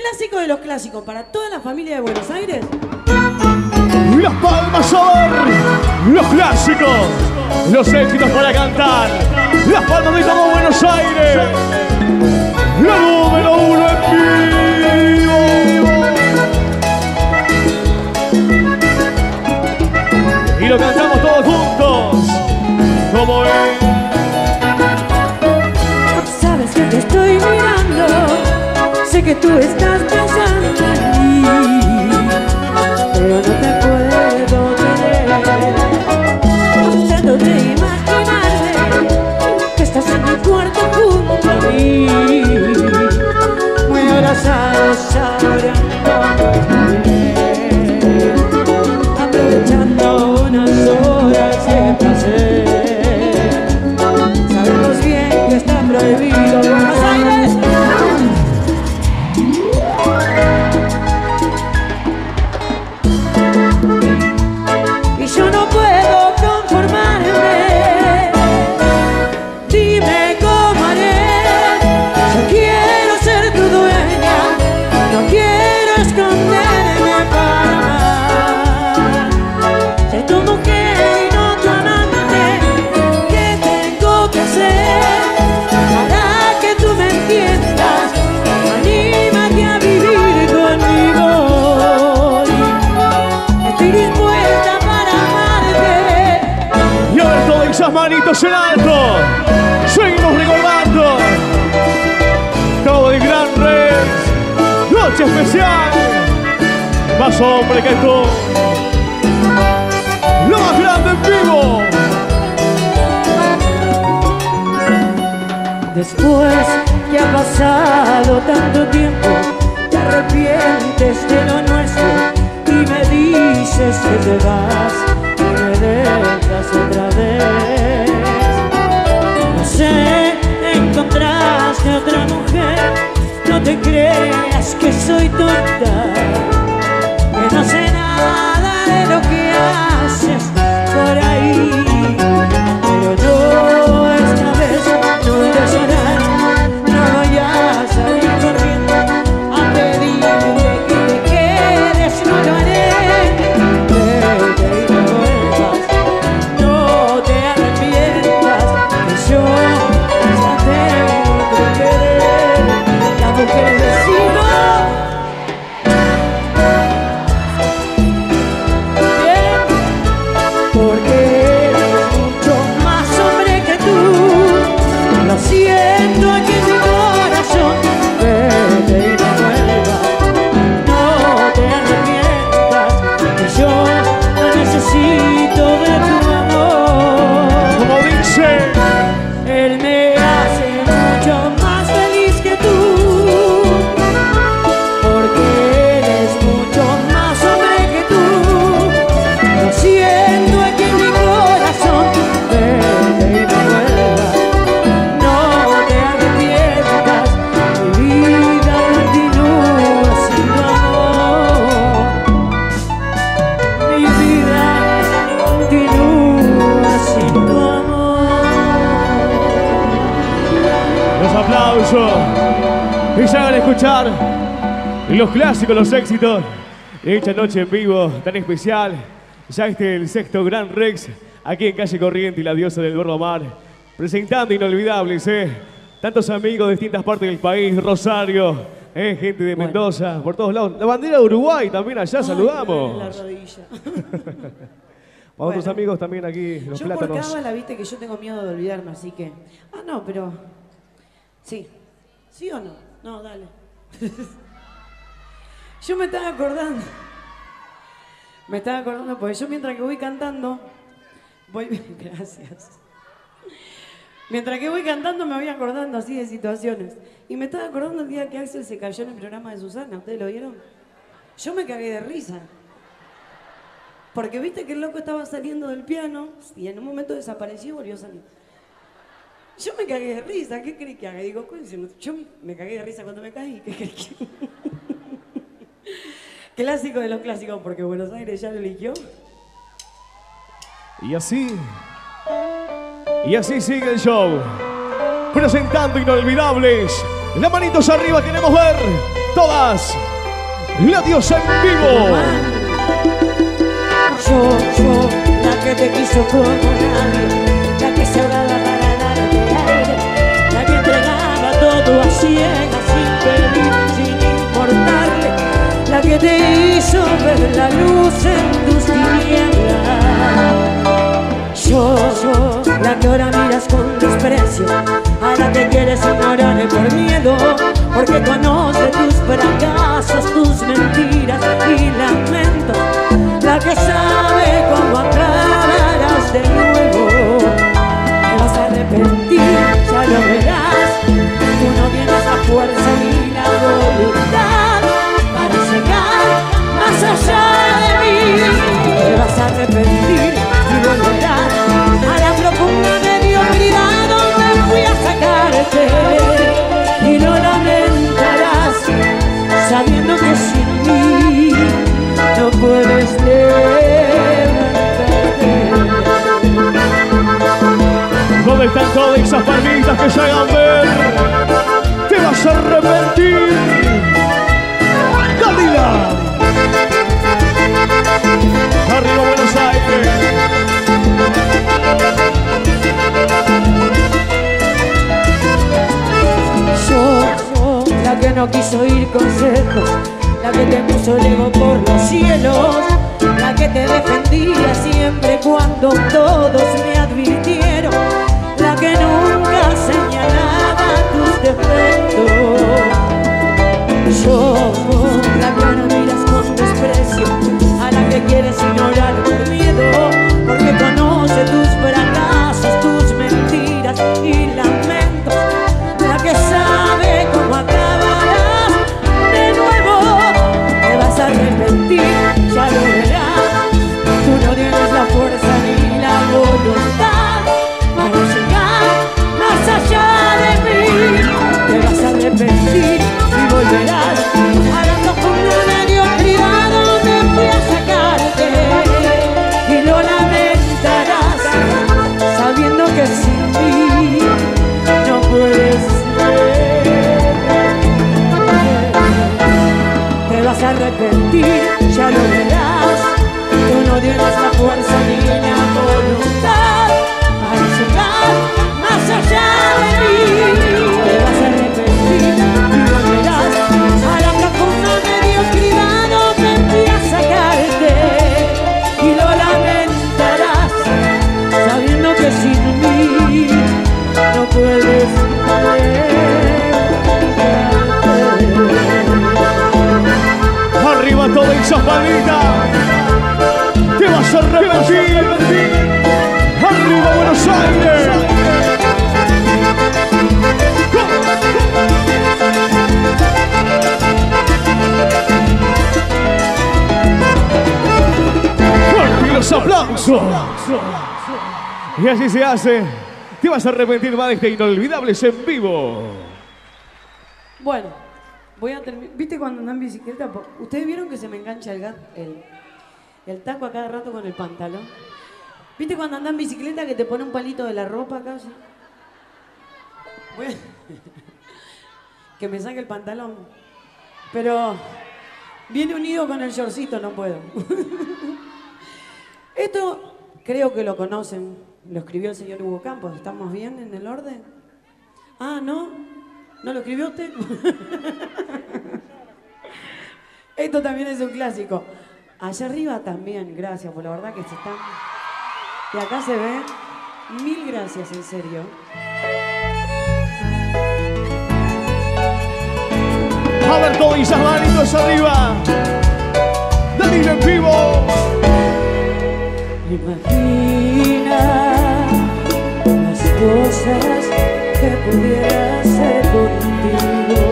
Clásico de los clásicos para toda la familia de Buenos Aires. Las palmas a ver, los clásicos, los éxitos para cantar. Las palmas de todo Buenos Aires. La número 1 en vivo. Y lo cantamos todos juntos. Como es. Sabes que te estoy mirando, sé que tú estás pensando en mí, pero no te puedo tener. Trato de imaginarme que estás en mi cuarto junto a mí, muy abrazados abrazando, aprovechando unas horas de placer. Sabemos bien que está prohibido Buenos Aires. Y yo no puedo conformarme. Dime cómo haré. Yo quiero ser tu dueña, no quiero esconderme para amar. Soy tu mujer y no tu amante. ¿Qué tengo que hacer para que tú me entiendas? Anímate a vivir conmigo. Estoy dispuesta para amarte. Y ahora todas esas manitos en alto. Seguimos recordando todo el Gran Rex. Noche especial. Más hombre que tú. Lo más grande en vivo. Después que ha pasado tanto tiempo, te arrepientes de lo nuestro y me dices que te vas y me dejas otra vez. No sé, encontraste otra mujer, no te creas que soy tonta, que no sé nada de lo que haces por ahí, pero no, esta vez no voy a llorar, no voy a salir corriendo a pedirte que te quedes, no lo haré. Vete y no vuelvas, no te arrepientas, que yo ya tengo que querer. La mujer vecino, porque eres mucho más hombre que tú. Lo siento aquí en mi corazón. Vete y no vuelvas, no te arrepientas, que yo no necesito de tu amor. Como dice. Él me hace mucho más feliz que tú, porque eres mucho más hombre que tú. Lo siento aquí en mi corazón. Vete y no vuelvas, no te arrepientas, mi vida continúa sin tu amor. Mi vida continúa sin tu amor. Los aplausos. Y se hagan escuchar los clásicos, los éxitos de esta noche en vivo tan especial. Ya el sexto Gran Rex aquí en Calle Corriente y la diosa del Gordo Mar, presentando inolvidables, tantos amigos de distintas partes del país, Rosario, gente de Mendoza, por todos lados. La bandera de Uruguay también allá. Ay, saludamos. me duele la rodilla. Para otros Bueno. amigos también aquí, los Yo por plátanos. cábala, viste que yo tengo miedo de olvidarme, así que... Ah, no, pero... Sí. ¿Sí o no? No, dale. Yo me estaba acordando. Me estaba acordando porque yo mientras que voy cantando... Gracias. Mientras que voy cantando me voy acordando así de situaciones. Y me estaba acordando el día que Axel se cayó en el programa de Susana. ¿Ustedes lo vieron? Yo me cagué de risa. Porque viste que el loco estaba saliendo del piano y en un momento desapareció y volvió a salir. Yo me cagué de risa, ¿qué crees que haga? Digo, yo me cagué de risa cuando me caí, ¿qué crees que...? Clásico de los clásicos, porque Buenos Aires ya lo eligió. Y así sigue el show. Presentando inolvidables. Las manitos arriba, queremos ver todas. La diosa en vivo. Yo, la que te quiso como nadie, la que se ahogaba para darte aire, la que entregaba todo a ciegas sin pedir, sin importarle, la que te hizo ver la luz en tus tinieblas. Yo, la que ahora miras con desprecio, a la que quieres ignorar por miedo, porque conoce tus fracasos, tus mentiras y lamentos, la que sabe cómo acabarás de nuevo. Te vas a arrepentir, ya lo verás, tú no tienes la fuerza ni la voluntad para llegar más allá de mí. Te vas a arrepentir y volverás a la profunda mediocridad donde fui a sacarte, y lo lamentarás sabiendo que sin mí no puedes levantarte. ¿Dónde están todas esas palmitas que se hagan ver? Te vas a arrepentir. Dalila. Arriba Buenos Aires. Yo, la que no quiso oír consejos, la que te puso el ego por los cielos, la que te defendía siempre cuando todos me advirtieron, la que nunca señalaba tus defectos. Yo, la que ahora miras con desprecio, a la que quieres ignorar por miedo, porque conoce tus fracasos, tus mentiras y lamentos, la que sabe cómo acabarás de nuevo. Te vas a arrepentir, ya lo verás, tú no tienes la fuerza ni la voluntad para llegar más allá de mí. Te vas a arrepentir y volverás a la profunda mediocridad donde fui a sacarte, y lo lamentarás sabiendo que sin mí no puedes ser. Te vas a arrepentir, ya lo verás, tú no tienes la fuerza ni la voluntad para llegar más allá de mí. Te vas a arrepentir y volverás a la profunda mediocridad donde fui a sacarte, y lo lamentarás sabiendo que sin mí no puedes levantarte. Arriba todas esas palmitas. Te vas a arrepentir. Arriba Buenos Aires. Fuerte los aplausos. Y así se hace. Te vas a arrepentir más de este Inolvidables en vivo. Bueno, voy a terminar. ¿Viste cuando andan en bicicleta? ¿Ustedes vieron que se me engancha el taco a cada rato con el pantalón? ¿Viste cuando andan en bicicleta que te pone un palito de la ropa acá? Bueno, que me saque el pantalón. Pero viene unido con el shortcito, no puedo. Esto creo que lo conocen. Lo escribió el señor Hugo Campos. ¿Estamos bien en el orden? Ah, ¿no? ¿No lo escribió usted? Esto también es un clásico. Allá arriba también, gracias, por la verdad que se están... Y acá se ve. Mil gracias, en serio. A ver todos esas manitos arriba. Dalila en vivo. Imagina las cosas que pudiera hacer contigo.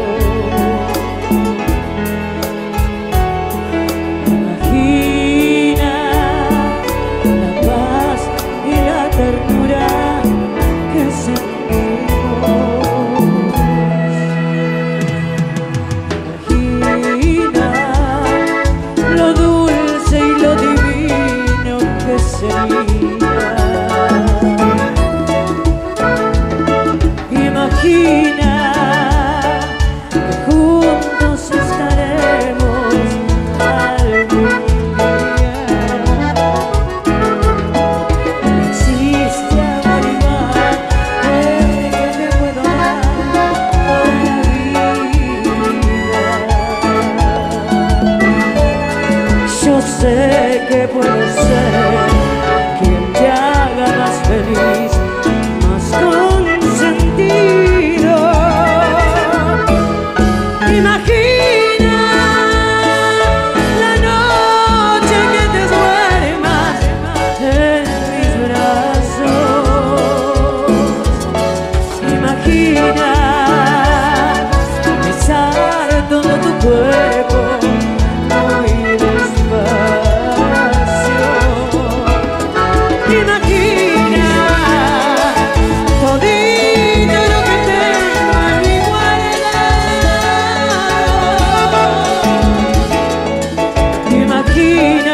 Imagina la paz y la ternura que sentimos. Imagina lo dulce y lo divino que sería. Imagina que puedo ser quien te haga más feliz, más consentido. Imagina la noche que te duermas en mis brazos. Imagina besar todo tu cuerpo muy despacio. Imagina todito lo que tengo en mi guardado. Imagina,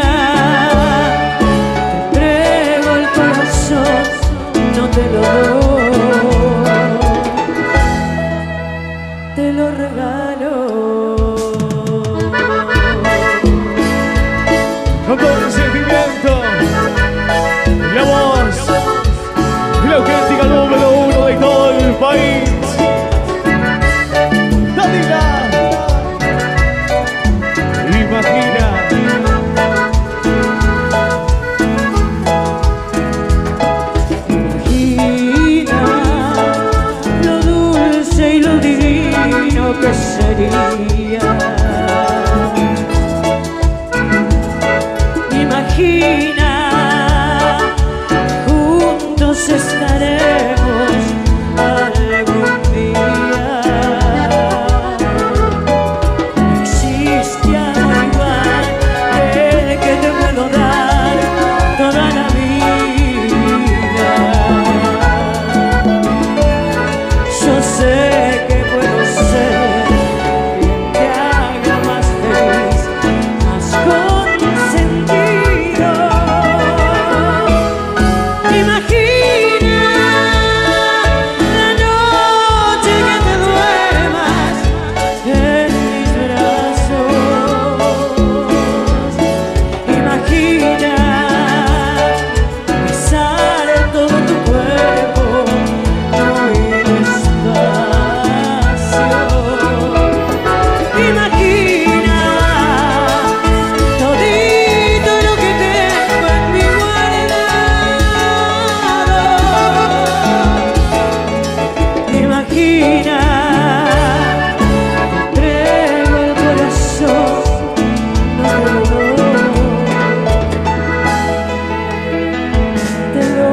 te entrego el corazón, no te lo doy, te lo regalo. Con todo el sentimiento, la voz y la auténtica número 1 de todo el país. Dadila. Imagina. Imagina lo dulce y lo divino que sería. Imagina, juntos estaremos algún día. No existe amor igual el que te puedo dar toda la vida. Yo sé que puedo ser quien te haga más feliz, más consentido. Imagina la noche que te duermas en mis brazos. Imagina besar todo tu cuerpo muy despacio. Imagina todito lo que tengo en mi guardado. Imagina, te entrego el corazón, no te lo doy, te lo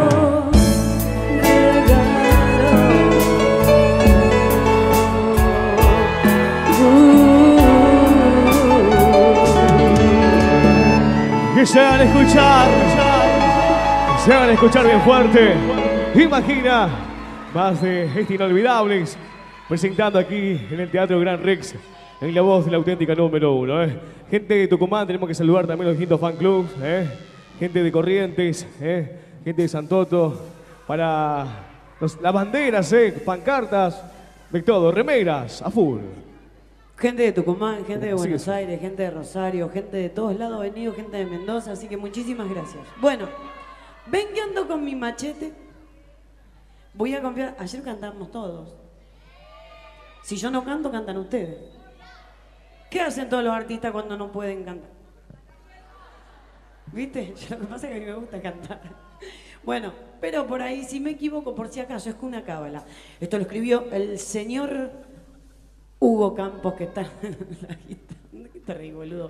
regalo. Que se hagan escuchar. Que se hagan escuchar bien fuerte. Imagina. Más de este Inolvidables. Presentando aquí en el Teatro Gran Rex. En la voz de la auténtica número 1. Gente de Tucumán, tenemos que saludar también a los distintos fan clubs. Gente de Corrientes. Gente de Santoto. Para las banderas, pancartas. De todo, remeras, a full. Gente de Tucumán, gente de Sí, Buenos sí. Aires, gente de Rosario, gente de todos lados venido, gente de Mendoza, así que muchísimas gracias. Bueno, ven que ando con mi machete. Voy a confiar. Ayer cantamos todos. Si yo no canto, cantan ustedes. ¿Qué hacen todos los artistas cuando no pueden cantar? ¿Viste? Lo que pasa es que a mí me gusta cantar. Bueno, pero por ahí, si me equivoco, por si acaso, es que una cábala. Esto lo escribió el señor Hugo Campos, que está en la guitarra. ¿Qué te reí, boludo?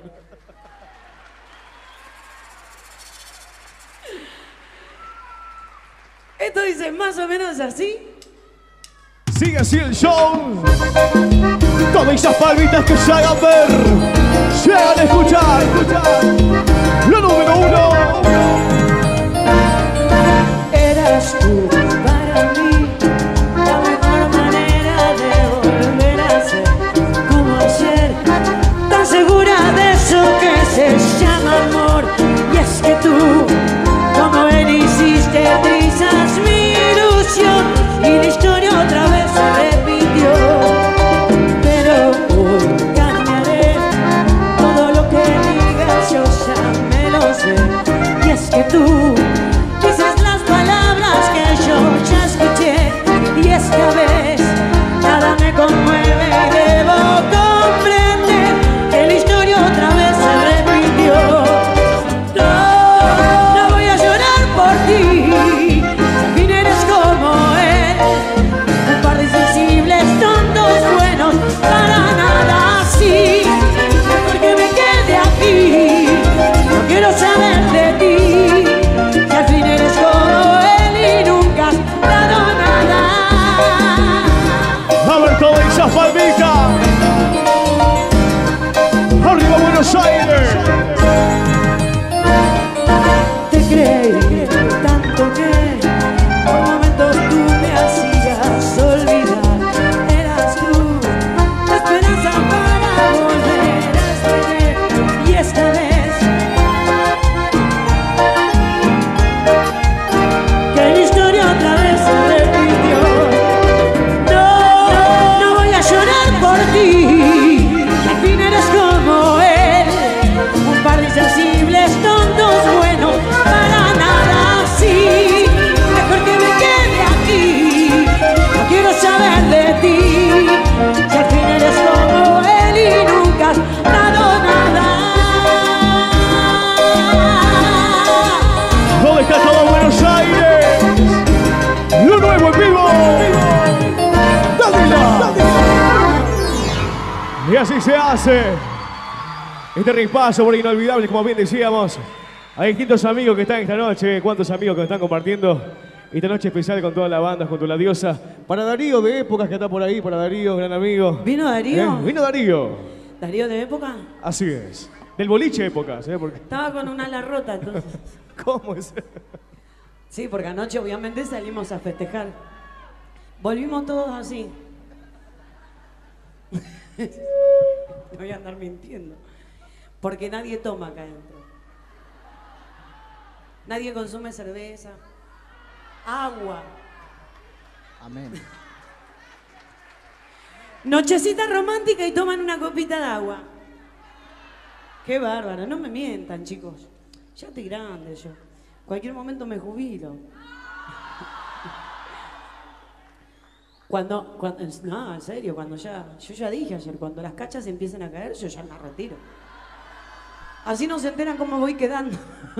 Esto dice más o menos así. Sigue así el show. Todas esas palmitas que se hagan ver. Se hagan escuchar. La número 1. Eras tú para mí la mejor manera de volver a ser como ayer, tan segura de eso que se llama amor. Y es que tú, como él, hiciste trizas mi ilusión y la historia otra vez se repitió. Pero hoy cambiaré todo lo que digas, yo ya me lo sé. Y es que tú dices las palabras que yo ya escuché, y esta vez nada me conmueve y debo comprender que la historia otra vez se repitió. así se hace. Este repaso por inolvidable, como bien decíamos. Hay distintos amigos que están esta noche. ¿Cuántos amigos que están compartiendo esta noche especial con toda la banda, junto a la diosa? Para Darío de Épocas, que está por ahí. Para Darío, gran amigo. ¿Vino Darío? Vino Darío. ¿Darío de Época? Así es. Del boliche Épocas, ¿eh? Porque... Estaba con una ala rota, entonces. ¿Cómo es? Sí, porque anoche obviamente salimos a festejar. Volvimos todos así. No voy a andar mintiendo. Porque nadie toma acá adentro. Nadie consume cerveza. Agua. Amén. Nochecita romántica y toman una copita de agua. Qué bárbaro, no me mientan, chicos. Ya estoy grande yo. Cualquier momento me jubilo. No, en serio, yo ya dije ayer, cuando las cachas empiecen a caer, yo ya me retiro. Así no se enteran cómo voy quedando.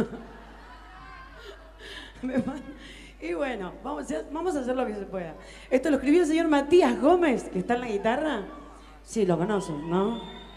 Y bueno, vamos a hacer lo que se pueda. Esto lo escribió el señor Matías Gómez, que está en la guitarra. Sí, lo conocen, ¿no?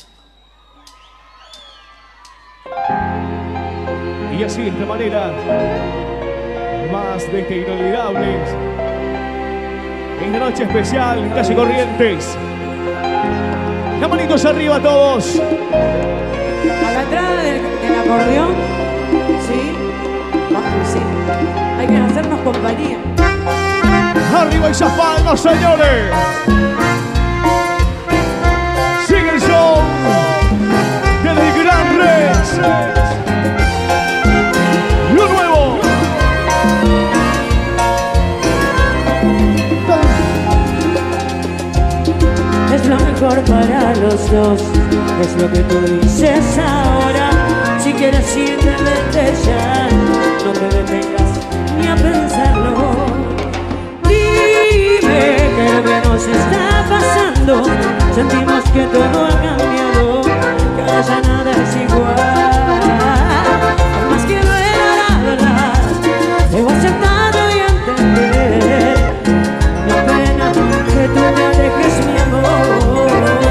Y así, de esta manera, más de este inolvidable. Esta noche especial, Calle Corrientes. Las manitos arriba todos. A la entrada del acordeón, sí, vamos, sí. Hay que hacernos compañía. Arriba esas palmas, señores. Sigue el show del Gran Rex. Lo nuevo. Es lo mejor para los dos, es lo que tú dices ahora. Si quieres irte, vete ya, no te detengas ni a pensarlo. Dime que lo que nos está pasando, sentimos que todo ha cambiado, que ahora ya nada es igual. Por más que duela la verdad, debo aceptarlo y entender. La pena que tú me alejes, mi amor.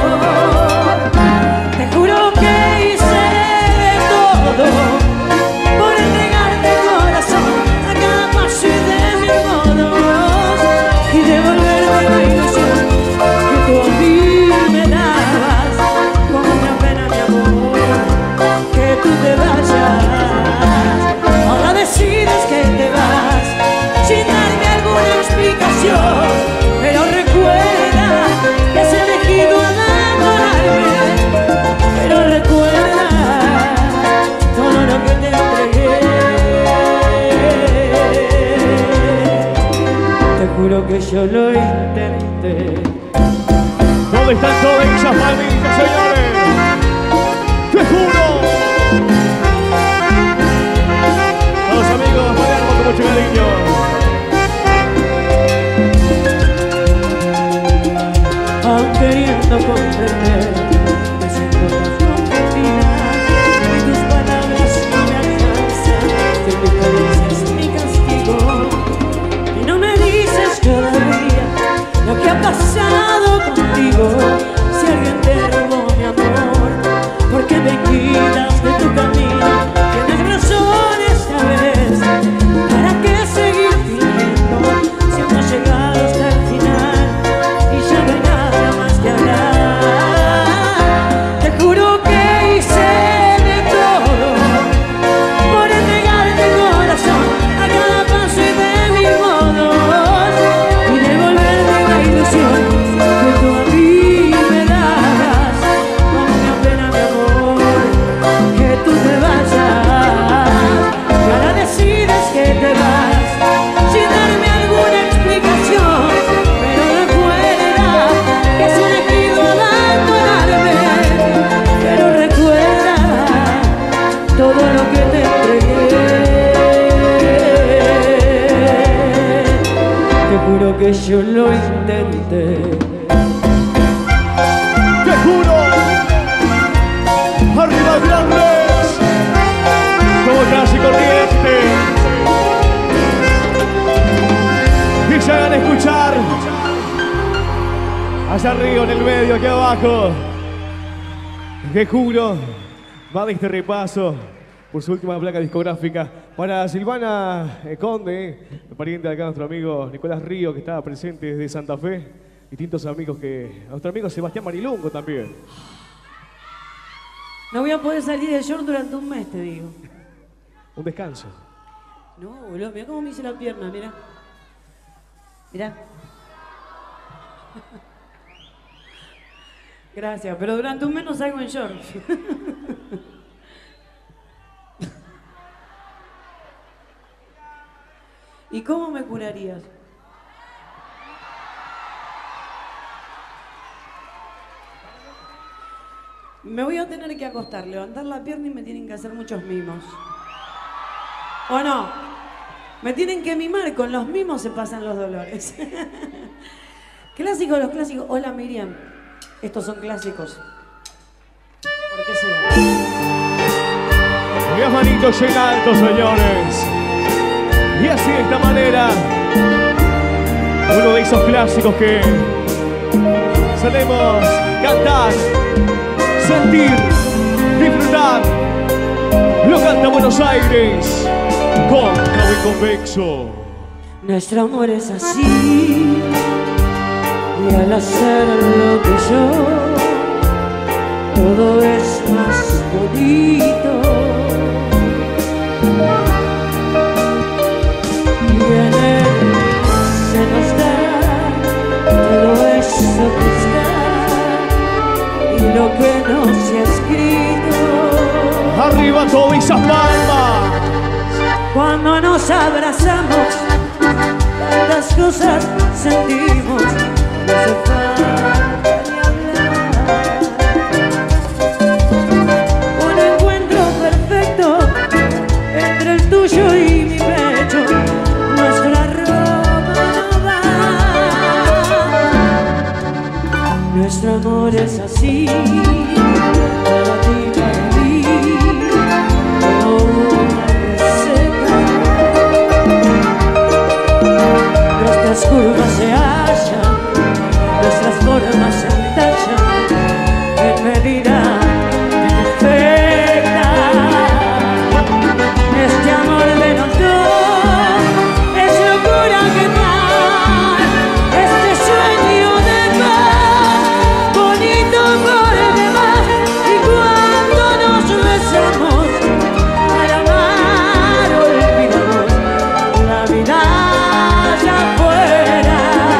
Te juro que hice de todo por entregarte el corazón a cada paso y de mis modos, y devolverte la ilusión que tú a mí me dabas. Como me apena, mi amor, que tú te vayas. Ahora decides que te vas sin darme alguna explicación, pero recuerda que has elegido abandonarme. Pero recuerda todo lo que te entregué. Te juro que yo lo intenté. ¿Dónde están todas esas palmitas, señores? ¡Te juro! Todos amigos, bailamos con mucho cariño. Aún queriendo comprender, me siento tan confundida, y tus palabras no me alcanzan. Tu indiferencia es mi castigo, y no me dices cada día lo que ha pasado contigo. Si alguien te robó mi amor, ¿por qué me quitas de tu camino? Tienes razón esta vez, ¿para qué seguir fingiendo si hemos llegado hasta el final y ya no hay nada más que hablar? Te juro que hice de todo por entregarte el corazón a cada paso y de mis modos, y devolverte la ilusión que tú a mí me dabas. Como me apena, mi amor, que tú te vayas. Y ahora decides que te vas sin darme alguna explicación, pero recuerda que has elegido abandonarme. Pero recuerda todo lo que te entregué. Te juro que yo lo intenté. ¡Te juro! ¡Arriba Gran Rex! Como Calle Corrientes. Y se hagan escuchar. Allá arriba, en el medio, aquí abajo. que juro va de este repaso por su última placa discográfica para Silvana Conde, pariente de acá, nuestro amigo Nicolás Río, que estaba presente desde Santa Fe, distintos amigos que... Nuestro amigo Sebastián Marilungo también. No voy a poder salir de short durante un mes, te digo. Un descanso. No, boludo, mirá cómo me hice la pierna, mirá. Mirá. Gracias, pero durante un mes no salgo en short. ¿Y cómo me curarías? Me voy a tener que acostar, levantar la pierna y me tienen que hacer muchos mimos. ¿O no? Me tienen que mimar, con los mimos se pasan los dolores. Clásicos, los clásicos. Hola Miriam, estos son clásicos. ¿Por qué será? Y las manitos en alto, señores. Y así de esta manera, uno de esos clásicos que solemos cantar, sentir, disfrutar. Lo canta Buenos Aires con Cabo y Convexo. Nuestro amor es así, y al hacer lo que yo, todo es más bonito. Y en él se nos da todo eso que está, y lo que no se ha escrito. Arriba todas esas palmas. Cuando nos abrazamos, tantas cosas sentimos, no hace falta ni hablar. Un encuentro perfecto entre el tuyo y mi pecho, nuestra ropa no va. Nuestro amor es así, para ti, para mí, como una receta. Nuestras curvas se hallan, nuestras formas se entallan en medida perfecta. Este amor de los dos es locura que tal, este sueño de paz, bonito por demás. Y cuando nos besamos para amar, olvidamos la vida allá afuera.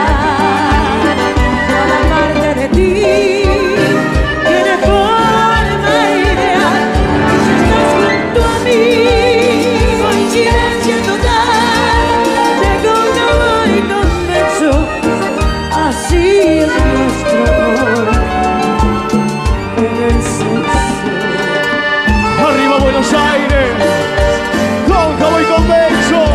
Cada parte de ti tiene forma ideal, y si estás junto a mí, coincidencia total, de cóncavo y convexo, así es nuestro amor en el sexo. Arriba Buenos Aires, Cóncavo y Convexo.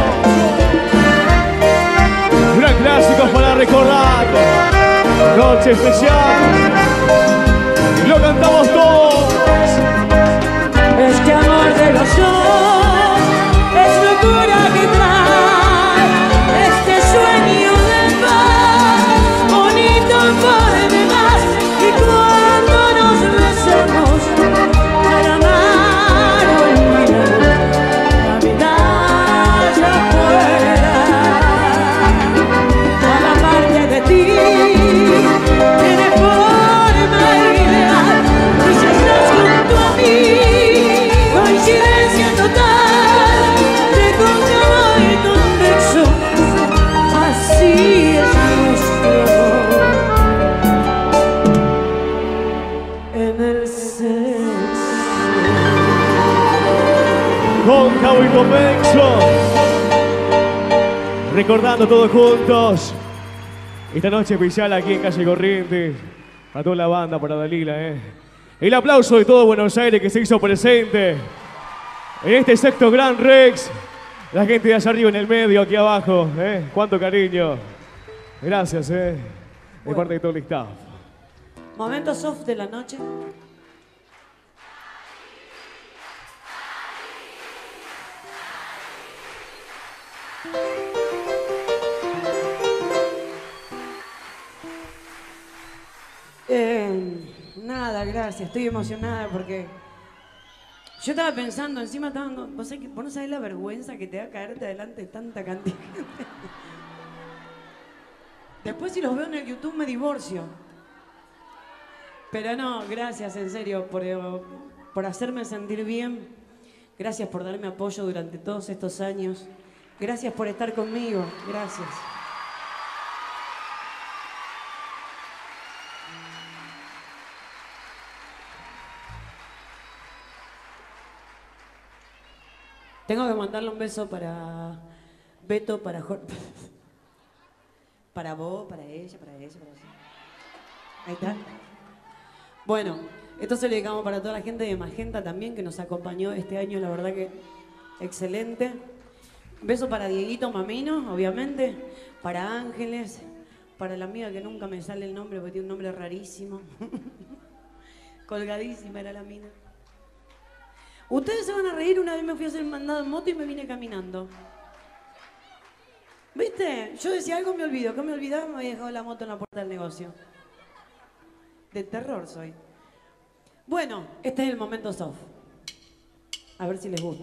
Gran clásicos para recordar. Noche especial. Y lo cantamos todos. Este amor de los dos es locura que trae, este sueño de paz, bonito por demás. Y cuando nos besemos para amar, olvidamos la vida allá afuera. Cada parte de ti tiene forma ideal, y si estás junto a mí, coincidencia total, de cóncavo y convexo, así es nuestro amor en el sexo. Cóncavo y Convexo. Recordando todos juntos esta noche especial aquí en Calle Corrientes. Para toda la banda, para Dalila, El aplauso de todo Buenos Aires que se hizo presente en este sexto Gran Rex. La gente de allá arriba en el medio, aquí abajo, Cuánto cariño. Gracias, de parte de todo el staff. Momento soft de la noche. Nada, gracias. Gracias, estoy emocionada porque yo estaba pensando, encima estaba, vos no sabés la vergüenza que te da caerte adelante de tanta cantidad de gente. Después si los veo en el YouTube me divorcio. Pero no, gracias en serio por hacerme sentir bien. Gracias por darme apoyo durante todos estos años. Gracias por estar conmigo. Gracias. Tengo que mandarle un beso para Beto, para Jorge, para vos, para ella, para ella, para ella. Ahí está. Bueno, esto se lo dedicamos para toda la gente de Magenta también que nos acompañó este año, la verdad que excelente. Beso para Dieguito Mamino, obviamente, para Ángeles, para la amiga que nunca me sale el nombre porque tiene un nombre rarísimo. Colgadísima era la mina. Ustedes se van a reír, una vez me fui a hacer mandado en moto y me vine caminando. ¿Viste? Yo decía algo me olvido, ¿qué me olvidaba? Me había dejado la moto en la puerta del negocio. De terror soy. Bueno, este es el momento soft. A ver si les gusta.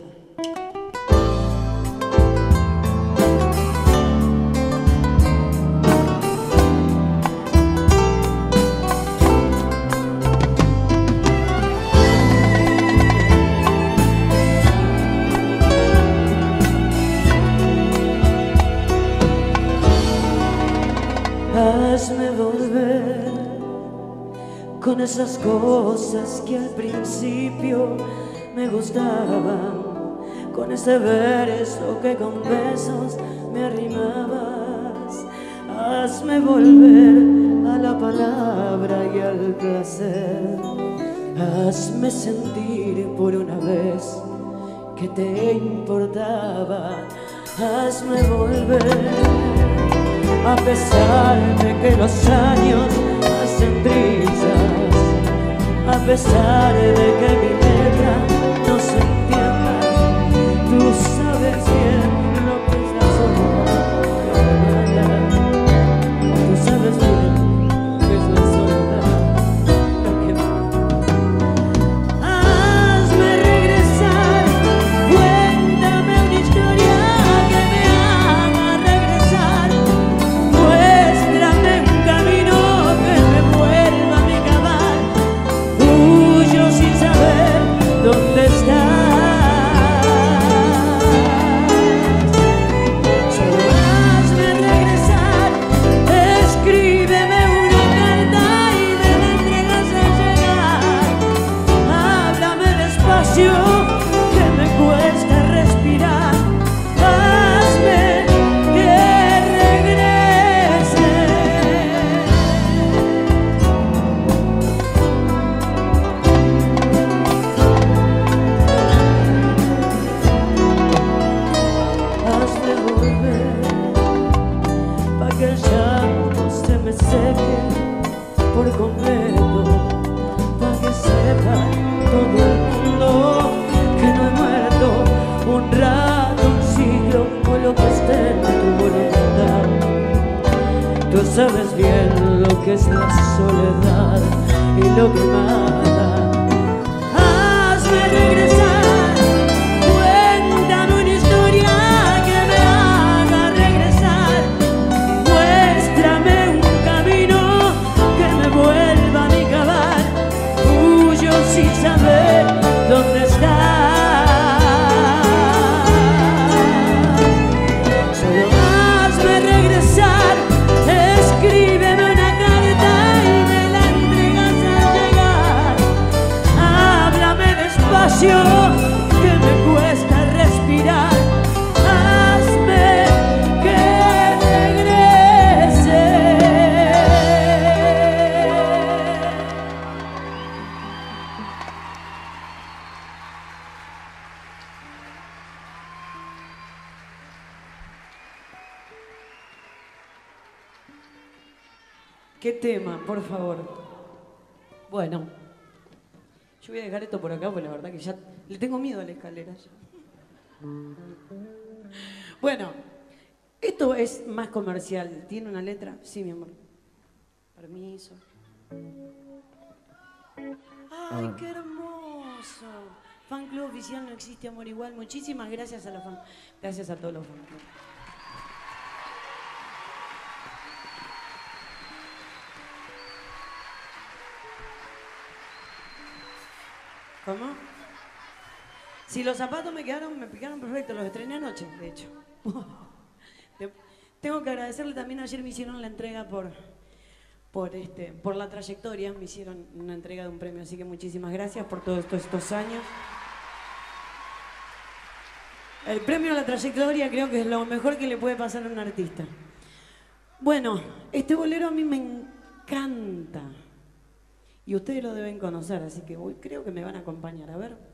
Hazme volver con esas cosas que al principio me gustaban, con ese verso que con besos me arrimabas. Hazme volver a la palabra y al placer. Hazme sentir por una vez que te importaba. Hazme volver a pesar de que los años hacen trizas, a pesar de que mi letra no se entienda, tú sabes bien lo que es la soledad que me mata. Tú sabes bien lo que es la soledad lo que me mata. Hazme regresar, cuéntame una historia que me haga regresar. Muéstrame un camino que me vuelva a mi cabal. Huyo sin saber dónde estás. Solo hazme regresar. Escríbeme una carta y me la entregas al llegar. Háblame despacio que me cuesta respirar. Hazme que regrese. Hazme volver pa' que el llanto se me seque por completo, pa' que sepa todo el mundo que no he muerto un rato, un siglo o lo que esté en tu voluntad. Tú sabes bien lo que es la soledad y lo que mata. Hazme regresar, cuéntame una historia que me haga regresar. Muéstrame un camino que me vuelva a mi cabal. Huyo sin saber dónde estás. Solo hazme regresar. Escríbeme una carta y me la entregas al llegar. Háblame despacio que me cuesta respirar. Hazme que regrese. ¿Qué tema, por favor? Bueno, yo voy a dejar esto por acá porque la verdad que ya le tengo miedo a la escalera ya. Bueno, esto es más comercial. ¿Tiene una letra? Sí, mi amor. Permiso. ¡Ay, qué hermoso! Fan Club Oficial No Existe Amor Igual. Muchísimas gracias a los fan. Gracias a todos los fan club. ¿Cómo? Si los zapatos me picaron perfecto, los estrené anoche, de hecho. Tengo que agradecerle también, ayer me hicieron la entrega por la trayectoria, me hicieron una entrega de un premio, así que muchísimas gracias por todos estos años. El premio a la trayectoria creo que es lo mejor que le puede pasar a un artista. Bueno, este bolero a mí me encanta. Y ustedes lo deben conocer, así que creo que me van a acompañar. A ver.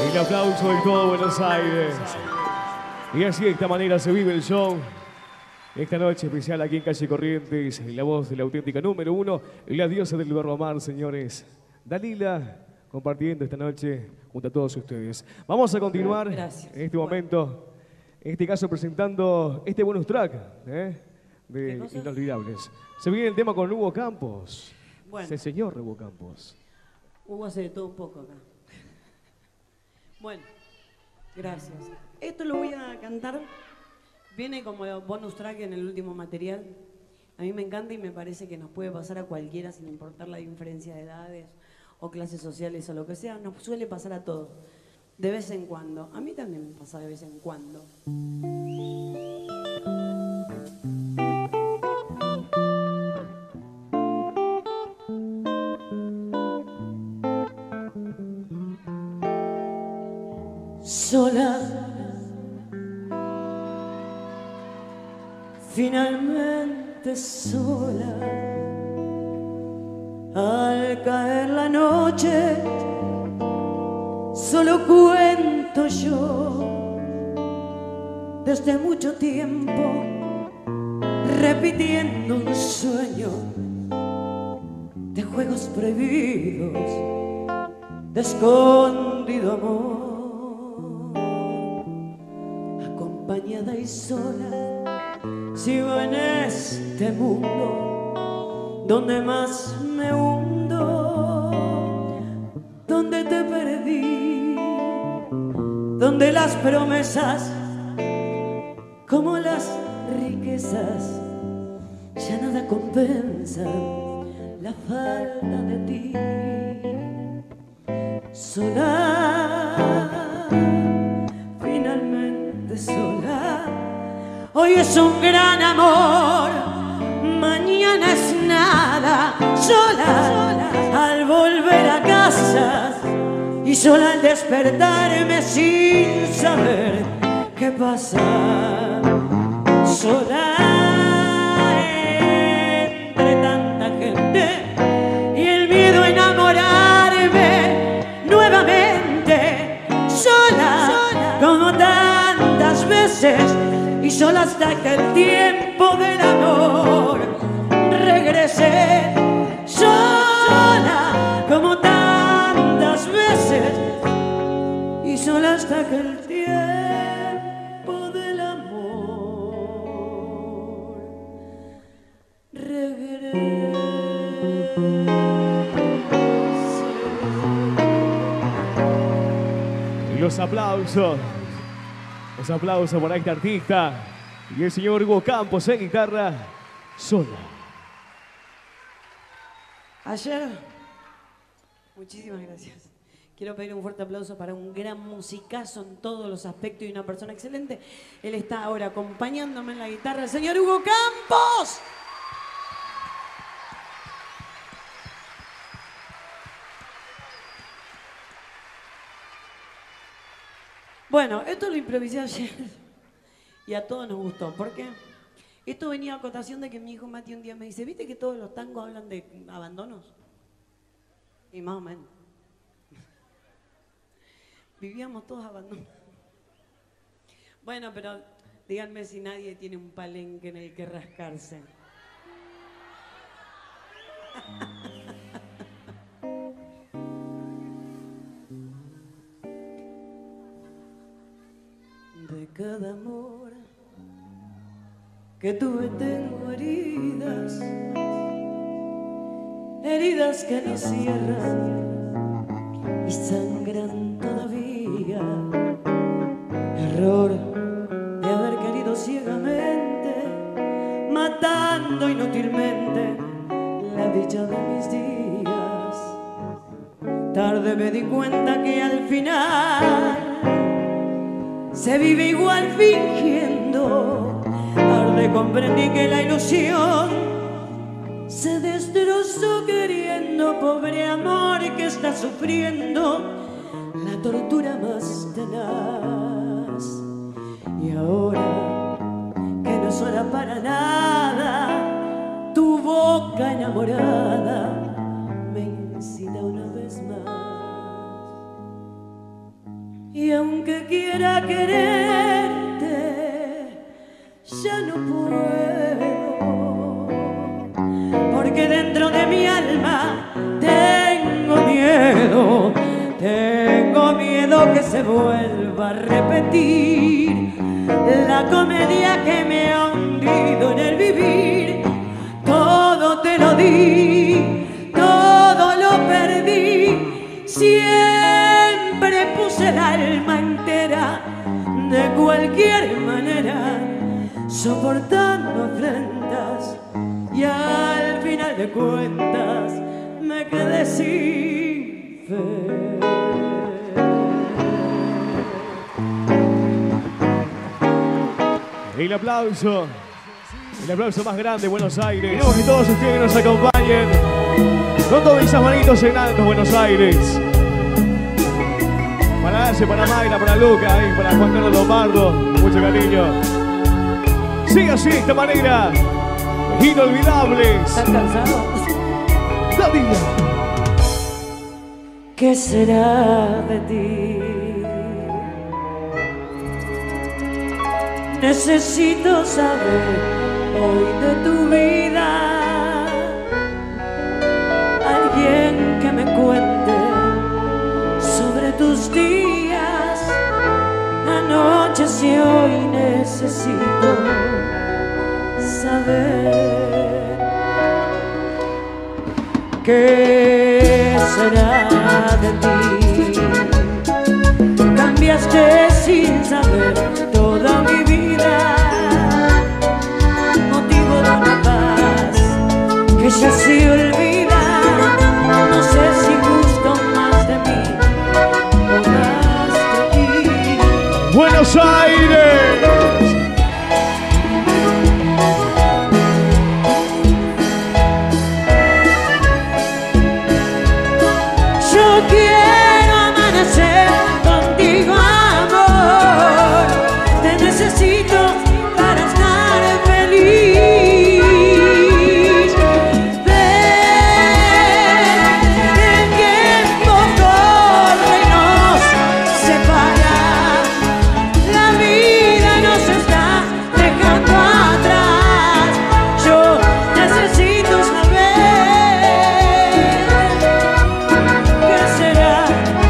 Aplauso de todo Buenos Aires. Y así de esta manera se vive el show Esta noche especial aquí en Calle Corrientes, la voz de la auténtica número 1, la diosa del verbo amar, señores. Dalila, compartiendo esta noche junto a todos ustedes. Vamos a continuar en este momento, en este caso presentando este bonus track de Inolvidables. Se viene el tema con Hugo Campos. Bueno. Sí, señor Hugo Campos. Hugo hace de todo un poco acá. Bueno, gracias. Esto lo voy a cantar. Viene como bonus track en el último material. A mí me encanta y me parece que nos puede pasar a cualquiera sin importar la diferencia de edades o clases sociales o lo que sea. Nos suele pasar a todos. De vez en cuando. A mí también me pasa de vez en cuando. Sola, finalmente sola, al caer la noche, solo cuento yo, desde mucho tiempo, repitiendo un sueño de juegos prohibidos, de escondido amor. Acompañada y sola, sigo en este mundo donde más me hundo, donde te perdí, donde las promesas, como las riquezas, ya nada compensan la falta de ti. Sola, finalmente sola, hoy es un gran amor, mañana es nada. Sola, al volver a casa y sola al despertarme sin saber qué pasa. Sola entre tanta gente y el miedo a enamorarme nuevamente. Sola como tantas veces y sola hasta que el tiempo del amor regrese. Sola como tantas veces y sola hasta que el tiempo del amor regrese. Y los aplausos para este artista y el señor Hugo Campos en guitarra, sola. Ayer, muchísimas gracias. Quiero pedir un fuerte aplauso para un gran musicazo en todos los aspectos y una persona excelente. Él está ahora acompañándome en la guitarra, el señor Hugo Campos. Bueno, esto lo improvisé ayer y a todos nos gustó. ¿Por qué? Esto venía a acotación de que mi hijo Mati un día me dice, ¿viste que todos los tangos hablan de abandonos? Y más o menos. Vivíamos todos abandonados. Bueno, pero díganme si nadie tiene un palenque en el que rascarse. De cada amor que tuve tengo heridas, heridas que no cierran y sangran todavía. Error de haber querido ciegamente, matando inútilmente la dicha de mis días. Tarde me di cuenta que al final se vive igual fingiendo. Tarde comprendí que la ilusión se destrozó queriendo. Pobre amor que está sufriendo la tortura más tenaz. Y ahora que no es hora para nada, tu boca enamorada me incita una vez más. Y aunque quiera quererte, ya no puedo. porque dentro de mi alma tengo miedo. Tengo miedo que se vuelva a repetir la comedia que me ha hundido en el vivir. Todo te lo di, todo lo perdí. Siempre puse el alma entera, de cualquier manera, soportando afrentas, y al final de cuentas me quedé sin fe. El aplauso más grande, Buenos Aires. Queremos que todos ustedes nos acompañen con todas esas manitos en alto, Buenos Aires. Para Ace, para Mayra, para Luca, para Juan Carlos Lombardo, mucho cariño. Sigue así, de esta manera, inolvidables. ¿Están cansados? David. ¿Qué será de ti? Necesito saber hoy de tu vida, alguien que me cuente sobre tus días, anoches y hoy necesito saber qué será de ti. Cambiaste sin saber toda mi vida, motivo de una paz que ya se olvida. No sé si gusto más de mí o más de ti. Buenos Aires. Yo quiero amanecer contigo, amor. Te necesito para estar feliz. Ven, el tiempo corre y nos separa. La vida nos está dejando atrás. Yo necesito saber qué será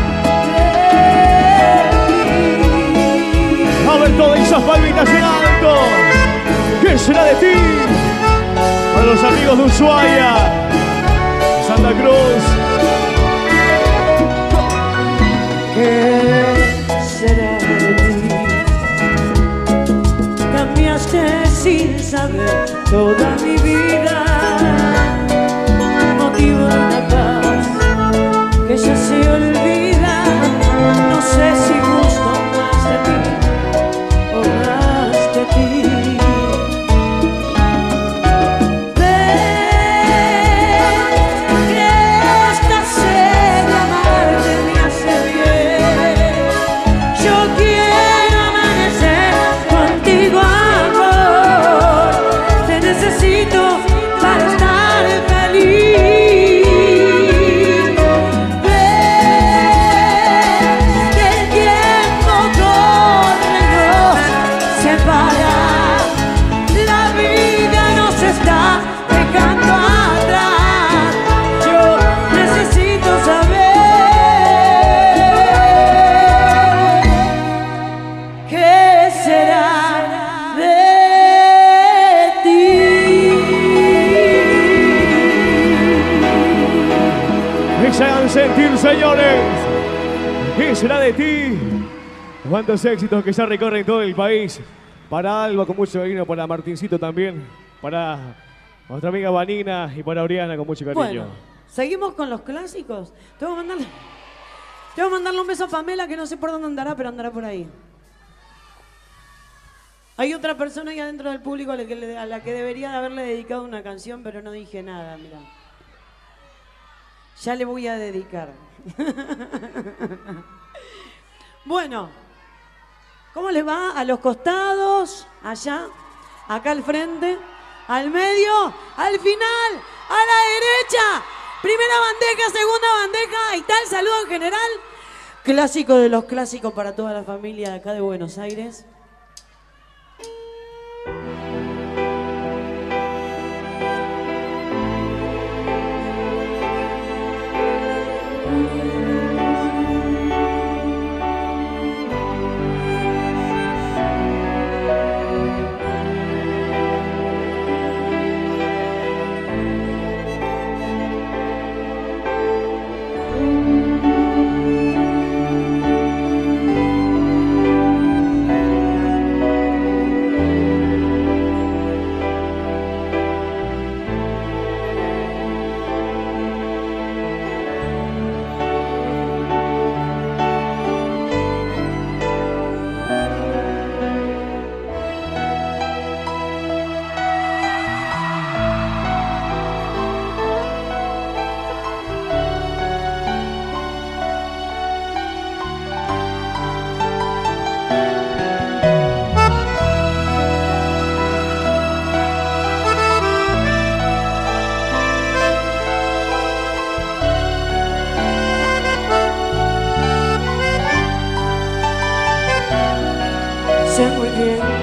de ti. A ver todas esas palmitas en alto. ¿Qué será de ti? Para los amigos de Ushuaia, Santa Cruz. ¿Qué será de ti? Cambiaste sin saber toda mi vida, motivo de una paz que ya se olvida. No sé si gusto más de ti o más de ti. Para estar feliz. Ven, que el tiempo corre y nos separa. La vida nos está dejando atrás. Yo necesito saber qué será de ti. Que se hagan sentir, señores. ¿Qué será de ti? Cuántos éxitos que ya recorren todo el país. Para Alba con mucho cariño, para Martincito también, para nuestra amiga Vanina y para Oriana con mucho cariño. Bueno, seguimos con los clásicos. Tengo que mandarle un beso a Pamela, que no sé por dónde andará, pero andará por ahí. Hay otra persona ahí adentro del público a la que debería de haberle dedicado una canción, pero no dije nada, mira. Ya le voy a dedicar. Bueno, ¿cómo les va? A los costados, allá, acá al frente, al medio, al final, a la derecha. Primera bandeja, segunda bandeja y tal. Saludo en general. Clásico de los clásicos para toda la familia de acá de Buenos Aires.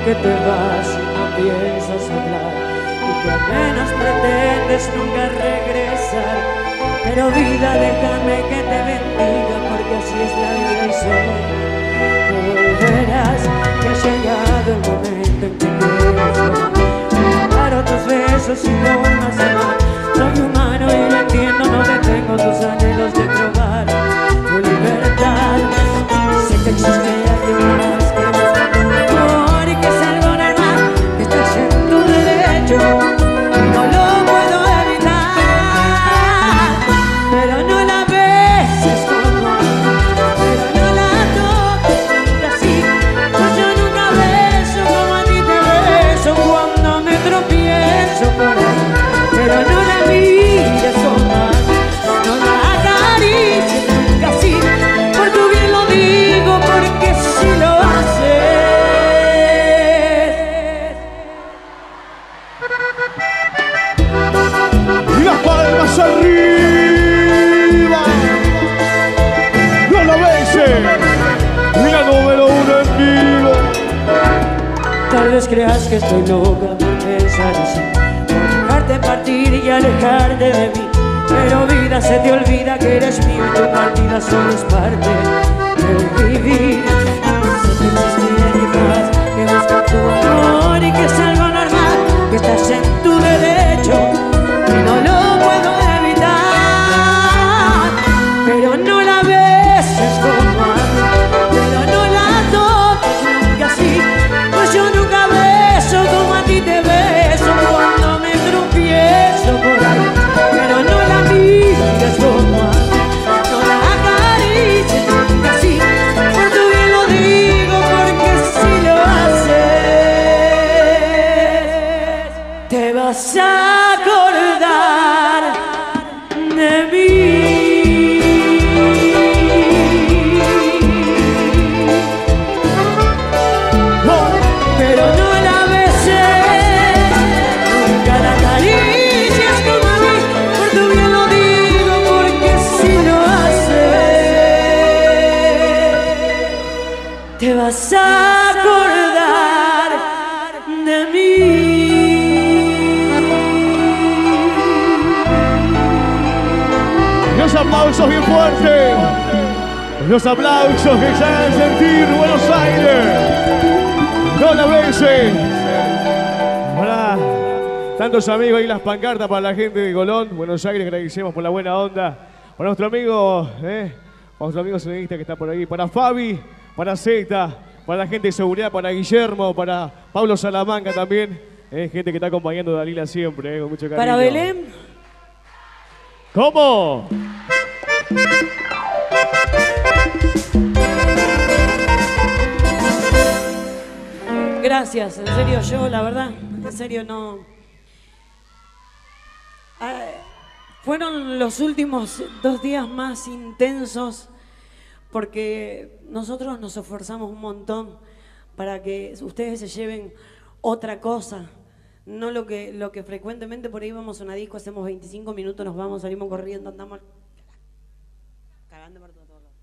que te vas y no piensas hablar, y que apenas pretendes nunca regresar. Pero vida, déjame que te bendiga, porque así es la vida y sé que volverás, que ha llegado el momento en que quiero dar otros besos y no más amar. Soy humano y lo entiendo, no detengo tus anhelos de probar tu libertad. Sé que existe alguien más que busca tu amor y que es algo normal, que estás en tu derecho y no lo puedo evitar. Pero no la beses como a mí, pero no la toques nunca así, pues yo nunca beso como a ti te beso cuando me tropiezo por ahí. Pero no la mires como a mí, no la acaricies nunca así, por tu bien lo digo, porque si lo haces. Y las palmas arriba. No la beses. Y la número 1 en vivo. Tal vez creas que estoy loca por pensar así, por dejarte partir y alejarte de mí. Pero vida, se te olvida que eres mío y tu partida solo es parte de vivir. Sé que existe alguien más que busca tu amor y que es algo normal, que estás en tu derecho y no lo puedo evitar. Pero no la beses como a mí, pero no la toques nunca así, pues yo nunca beso como a ti te beso cuando me tropiezo por ahí. Pero no la mires como a mí, no la acaricies nunca así, por tu bien lo digo, porque si lo haces te vas a acordar de mí. Pero no la beses, nunca la acaricies como a mí, por tu bien lo digo, porque si lo haces te vas a acordar de mí. Los aplausos bien fuertes. Los aplausos que se hagan sentir Buenos Aires. No la beses. Para tantos amigos ahí, las pancartas para la gente de Colón, Buenos Aires, agradecemos por la buena onda. Para nuestro amigo sonidista que está por ahí. Para Fabi, para Zeta, para la gente de seguridad, para Guillermo, para Pablo Salamanca también. Gente que está acompañando a Dalila siempre, con mucho cariño. Para Belén, ¿Cómo? gracias, en serio, yo la verdad, en serio no. Fueron los últimos 2 días más intensos porque nosotros nos esforzamos un montón para que ustedes se lleven otra cosa, no lo que frecuentemente por ahí vamos a una disco, hacemos 25 minutos, nos vamos, salimos corriendo, andamos cagando por todos lados.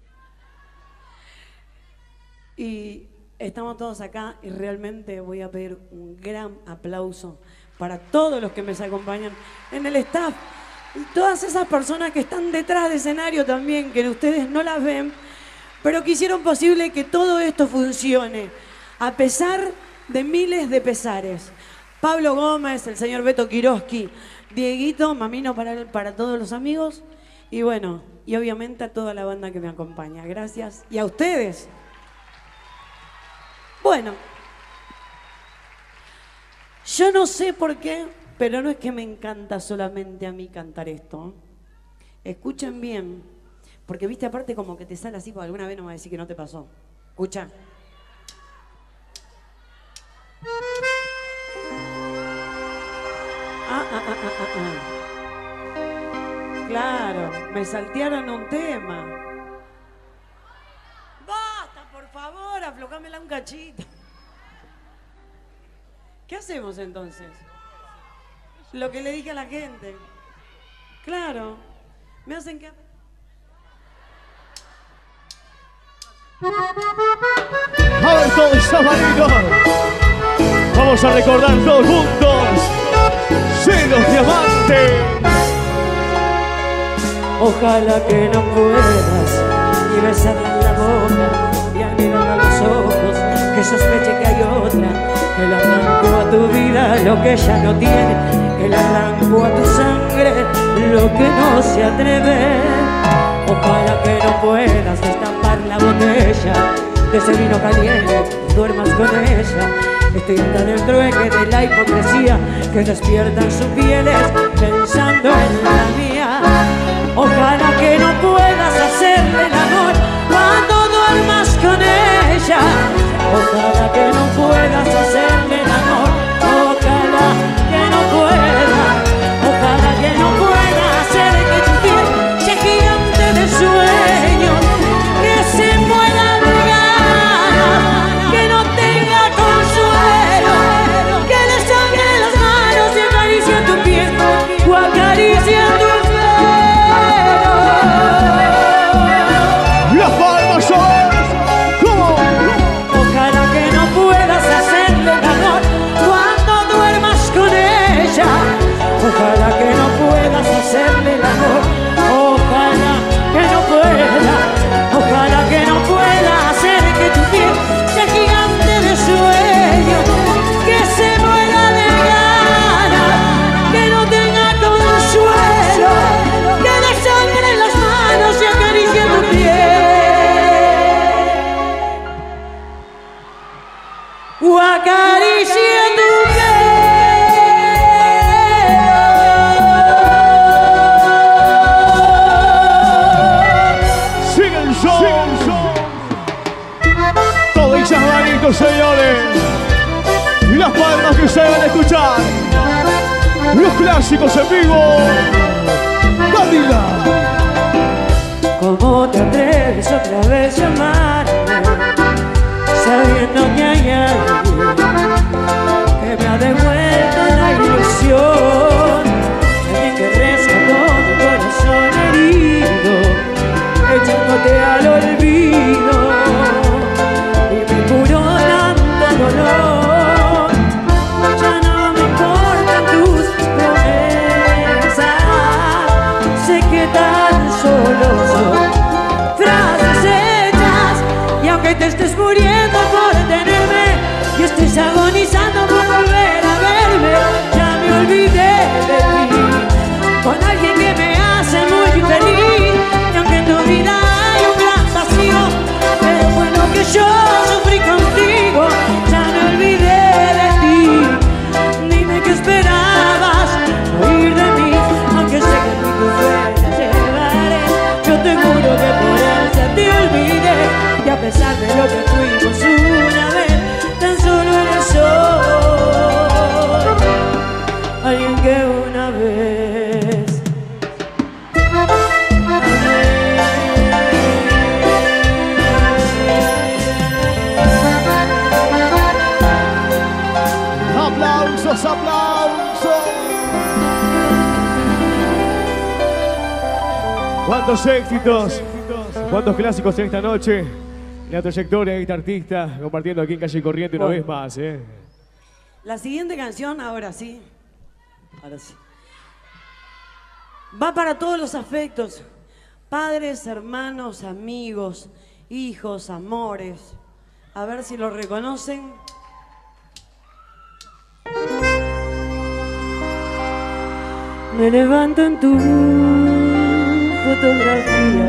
Y estamos todos acá y realmente voy a pedir un gran aplauso para todos los que me acompañan en el staff y todas esas personas que están detrás de escenario también, que ustedes no las ven, pero que hicieron posible que todo esto funcione, a pesar de miles de pesares. Pablo Gómez, el señor Beto Quiroski, Dieguito, Mamino para todos los amigos y bueno, y obviamente a toda la banda que me acompaña. Gracias. Y a ustedes. Bueno, yo no sé por qué, pero no es que me encanta solamente a mí cantar esto. Escuchen bien, porque viste aparte como que te sale así, porque alguna vez no me va a decir que no te pasó. Escucha. Claro, me saltearon un tema. Basta, por favor, aflojamela un cachito. ¿Qué hacemos entonces? Lo que le dije a la gente. Claro, me hacen que... A ver, todos, amigos. Vamos a recordar todos juntos. Celos Diamantes. Ojalá que no puedas ni besarla en la boca y al mirarla a los ojos que sospeche que hay otra, que le arrancó a tu vida lo que ella no tiene, que le arrancó a tu sangre lo que no se atreve. Ojalá que no puedas destapar la botella de ese vino caliente, duermas con ella. Estoy hasta del trueque de la hipocresía que despiertan sus pieles pensando en la mía. Ojalá que no puedas hacerle el amor cuando duermas con ella. Ojalá que no puedas hacerle el amor. Ojalá que no pueda. Ojalá que no pueda hacer que tu piel sea gigante de sueños, que se muera de ganas, que no tenga consuelo, que le sangre las manos y acaricie tu piel o acaricie tu ojalá que no puedas hacerle el amor, ojalá que no pueda, ojalá que no pueda hacer que tu piel sea gigante de sueño, que se muera de ganas, que no tenga consuelo, que le sangre en las manos y acaricie tu piel o acaricie tu piel. Señores, y las palmas que se van a escuchar, los clásicos en vivo. ¡Dávila! ¿Cómo te atreves otra vez a amarme, sabiendo que hay alguien que me ha devuelto la ilusión, alguien que rescató mi corazón herido, echándote al olvido? Dolor, ya no me importan tus promesas, sé que tan solo son frases hechas, y aunque te estés muriendo por tenerme y estés agonizando por volver a verme, ya me olvidé de ti, con alguien que me hace muy feliz, y aunque en tu vida hay un gran vacío, pero fue lo que yo sufrí contigo. Y a pesar de lo que fuimos una vez, tan solo eres hoy alguien que una vez ¡Aplausos, aplausos! ¿Cuántos éxitos? ¿Cuántos clásicos en esta noche? En la trayectoria de este artista, compartiendo aquí en Calle Corriente una vez más. La siguiente canción, ahora sí, va para todos los afectos, padres, hermanos, amigos, hijos, amores. A ver si lo reconocen. Me levanto en tu fotografía,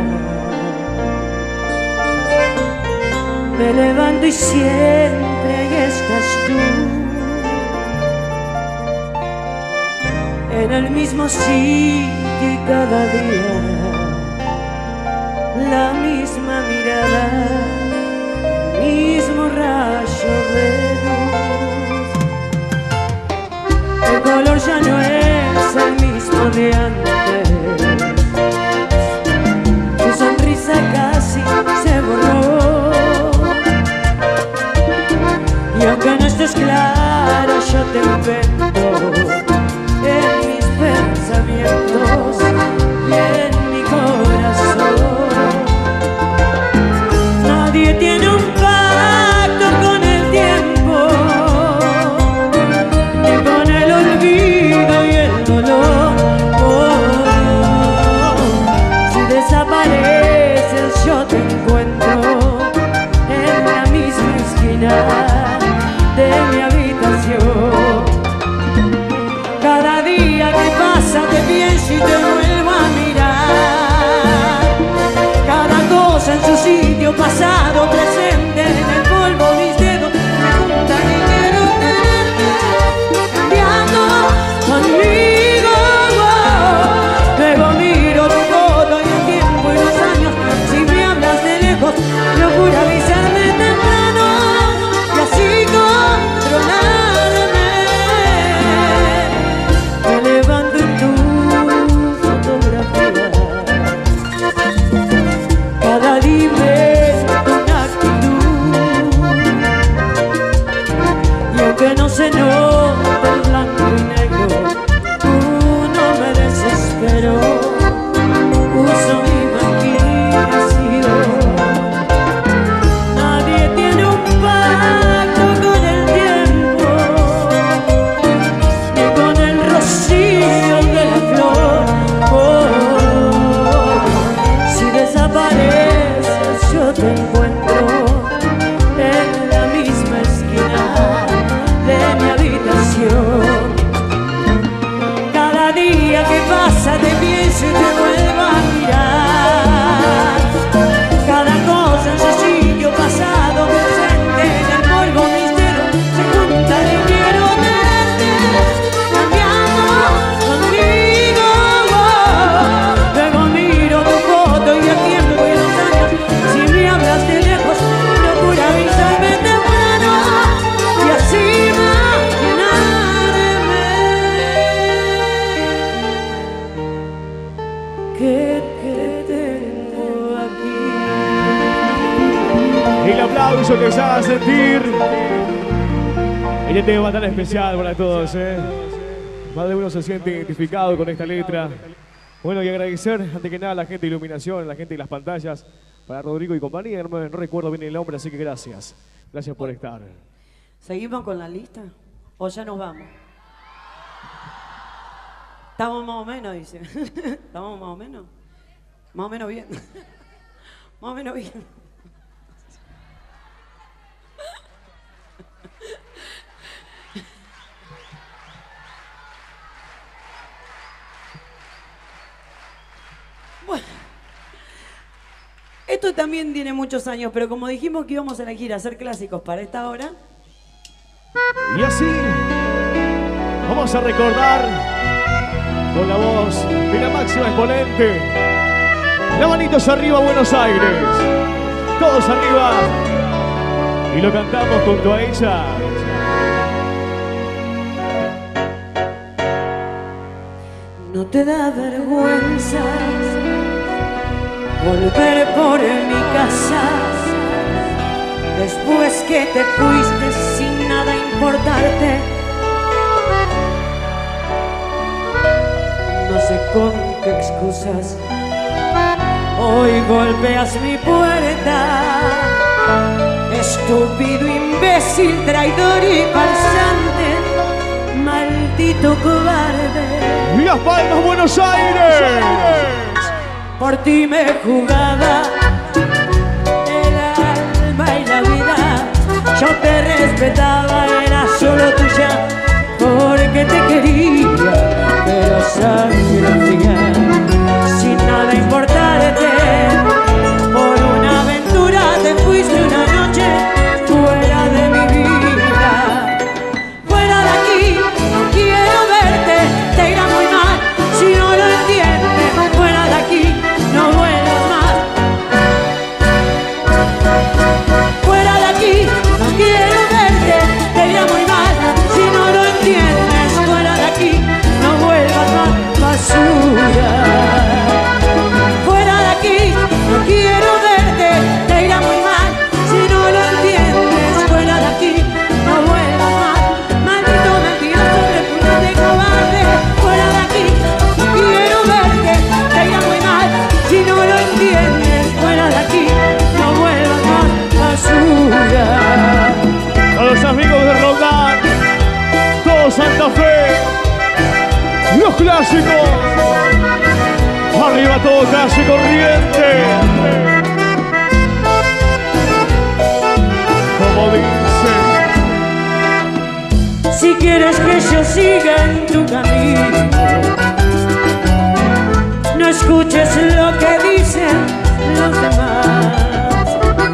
me levanto y siempre ahí estás tú, en el mismo sitio y cada día, la misma mirada, el mismo rayo de luz. El color ya no es el mismo de antes, tu sonrisa casi se borró. Y aunque no estés claro, yo te invento en mis pensamientos y en mi corazón. Nadie tiene un pacto con el tiempo, siglo pasado, presente en el polvo, mis dedos me juntan y quiero tenerte cambiando conmigo. Luego miro tu foto y el tiempo y los años. Si me hablas de lejos, procura avisarme temprano y así controlarme. Me levanto en tu fotografía, cada libreto una actitud, y aunque no se note el blanco y negro, no me desespero, uso mi imaginación. Nadie tiene un pacto con el tiempo, ni con el rocío de la flor. Si desapareces yo te encuentro en la misma esquina de mi habitación. Cada día que pasa te pienso y te vuelvo a mirar. Cada cosa en su sitio pasado, presente en el polvo, mis dedos se juntan y quiero tenerte cambiando conmigo. Luego miro tu foto y el tiempo y los años. Si me hablas de lejos, procura avisarme temprano y así imaginarme que tengo aquí. El aplauso que se haga sentir. Este tema tan especial para todos, Más de uno se siente identificado con esta letra. Bueno, y agradecer ante que nada a la gente de iluminación, a la gente de las pantallas, para Rodrigo y compañía. No recuerdo bien el nombre, así que gracias. Gracias por estar. ¿Seguimos con la lista? ¿O ya nos vamos? Estamos más o menos, dice. ¿Estamos más o menos? Más o menos bien. Más o menos bien. Bueno, esto también tiene muchos años, pero como dijimos que íbamos a elegir hacer clásicos para esta hora. Y así vamos a recordar con la voz de la máxima exponente. Las manitos arriba, Buenos Aires. Todos arriba. Y lo cantamos junto a ella. ¿No te da vergüenza volver por mi casa después que te fuiste sin nada importarte? No sé con qué excusas hoy golpeas mi puerta. Estúpido, imbécil, traidor y farsante, maldito cobarde. ¡Las Palmas, Buenos Aires! Por ti me jugaba el alma y la vida. Yo te respetaba, era solo tuya, porque te quería, pero sangre fría, sin nada importarte. Por una aventura te fuiste una noche fuera de mi vida. Fuera de aquí, no quiero verte, te irá muy mal si no lo entiendes. Fuera de aquí, no vuelvas más. Fuera de aquí, no quiero verte, te irá muy mal si no lo entiendes. Fuera de aquí, no vuelvas más, basura. Fuera de aquí, no quiero verte, te irá muy mal si no lo entiendes. Fuera de aquí, no vuelvas más, maldito mentiroso, repugnante, cobarde. Fuera de aquí, no quiero verte, te irá muy mal si no lo entiendes. Fuera de aquí, no vuelvas más, basura. A los amigos de Roldán, todo Santa Fe, los clásicos. Arriba todo calle corriente. Como dice. Si quieres que yo siga en tu camino, no escuches lo que dicen los demás.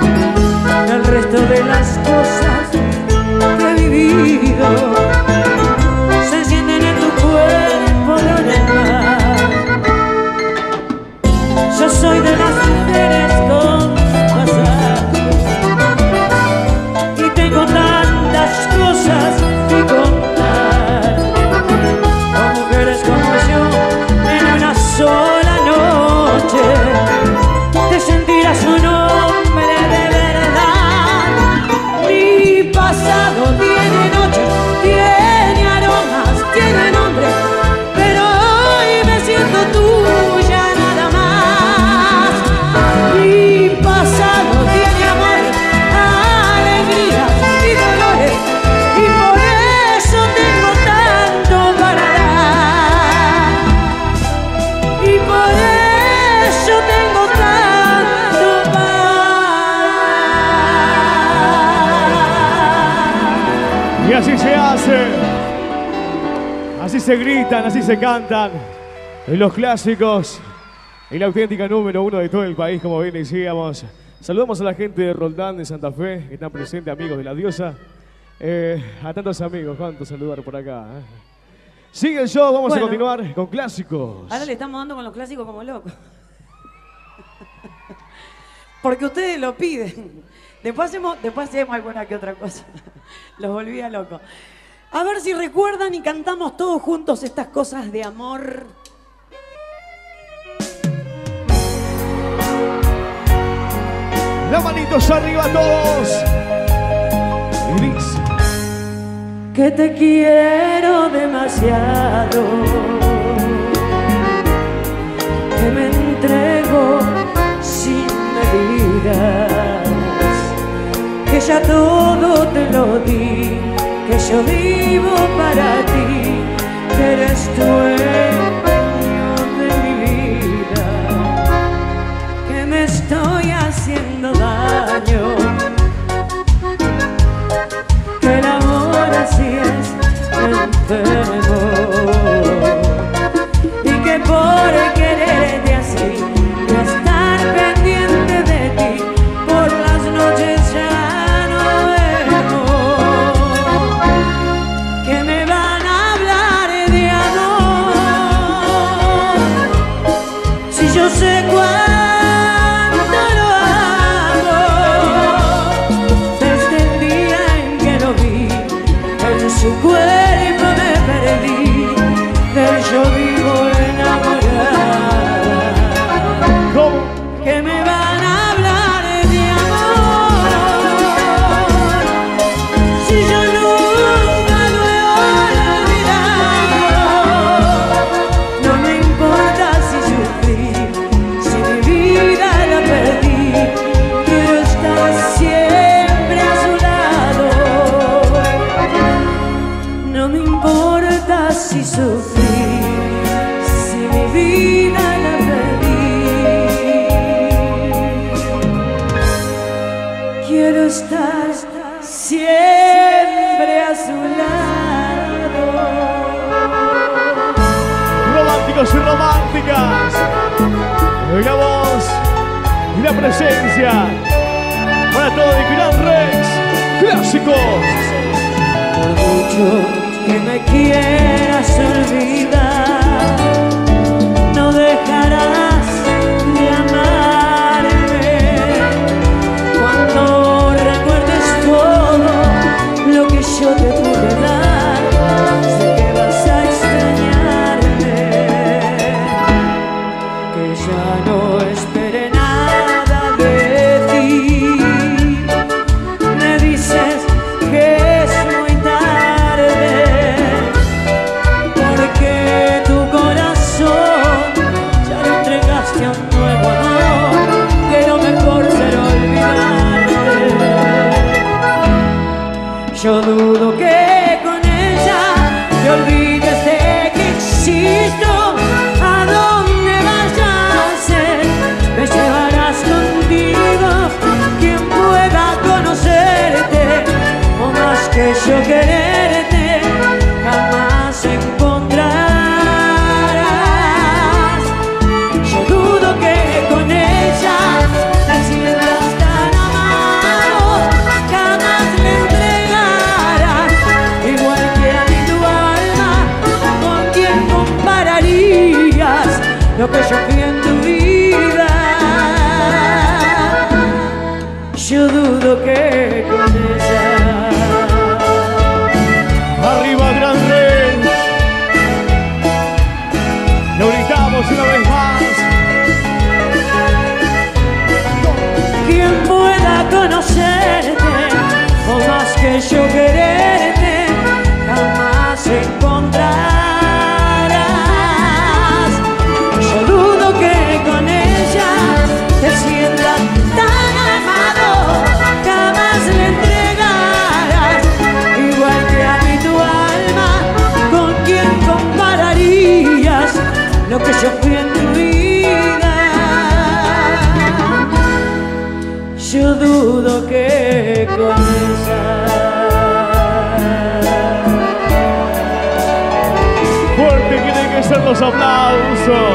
así se hace. Así se gritan, así se cantan. En los clásicos. Y la auténtica número 1 de todo el país, como bien decíamos. Saludamos a la gente de Roldán, de Santa Fe, que están presentes, amigos de la diosa. A tantos amigos, cuánto saludar por acá. Sigue el show, vamos a continuar con clásicos. Ahora le estamos dando con los clásicos como locos. Porque ustedes lo piden. Después hacemos alguna que otra cosa. Los volvía locos. A ver si recuerdan y cantamos todos juntos estas cosas de amor. Las manitos arriba todos. Y dice: que te quiero demasiado, que me entrego sin medidas, que ya todo te lo di, que yo vivo para ti, que eres dueño de mi vida, que me estoy haciendo daño, que el amor así es enfermo, y que por quererte así y estar pendiente de ti por las noches ya no duermo, que me van a hablar de amor si yo sé cuánto lo amo. Desde el día en que lo vi, en su cuerpo me perdí, de él yo vivo enamorada. ¿Cómo? Que me van a hablar de amor si yo nunca lo he olvidado. No me importa si sufrí, si mi vida la perdí, quiero estar siempre a su lado. No me importa si sufrí, si mi vida la perdí, quiero estar siempre a su lado. Románticos y románticas. La voz y la presencia para todo el Gran Rex. Clásicos. Por mucho que me quieras olvidar, no dejarás de amarme. Cuando recuerdes todo lo que yo te pude dar, sé que vas a extrañarme, que ya no espere nada de ti. Me dices que es muy tarde, porque tu corazón ya lo entregaste a un nuevo amor, que lo mejor será olvidarte. Yo dudo que con ella te olvides de que existo. A donde vayas, me llevarás contigo. Quien pueda conocerte, o más que yo quererte, jamás encontrarás. Yo dudo que con ella te sientas tan amado, jamás le entregarás, igual que a mí tu alma. ¿Con quién compararías lo que yo fui en tu vida? Yo dudo que con ella. Arriba Gran Rex. Lo gritamos una vez más. Quien pueda conocerte, o más que yo quererte, jamás encontrarás. Yo dudo que con ella te sientas tan amado, jamás le entregarás, igual que a mí tu alma. ¿Con quién compararías lo que yo fui en tu vida? Yo dudo que con esa. hacer los aplausos.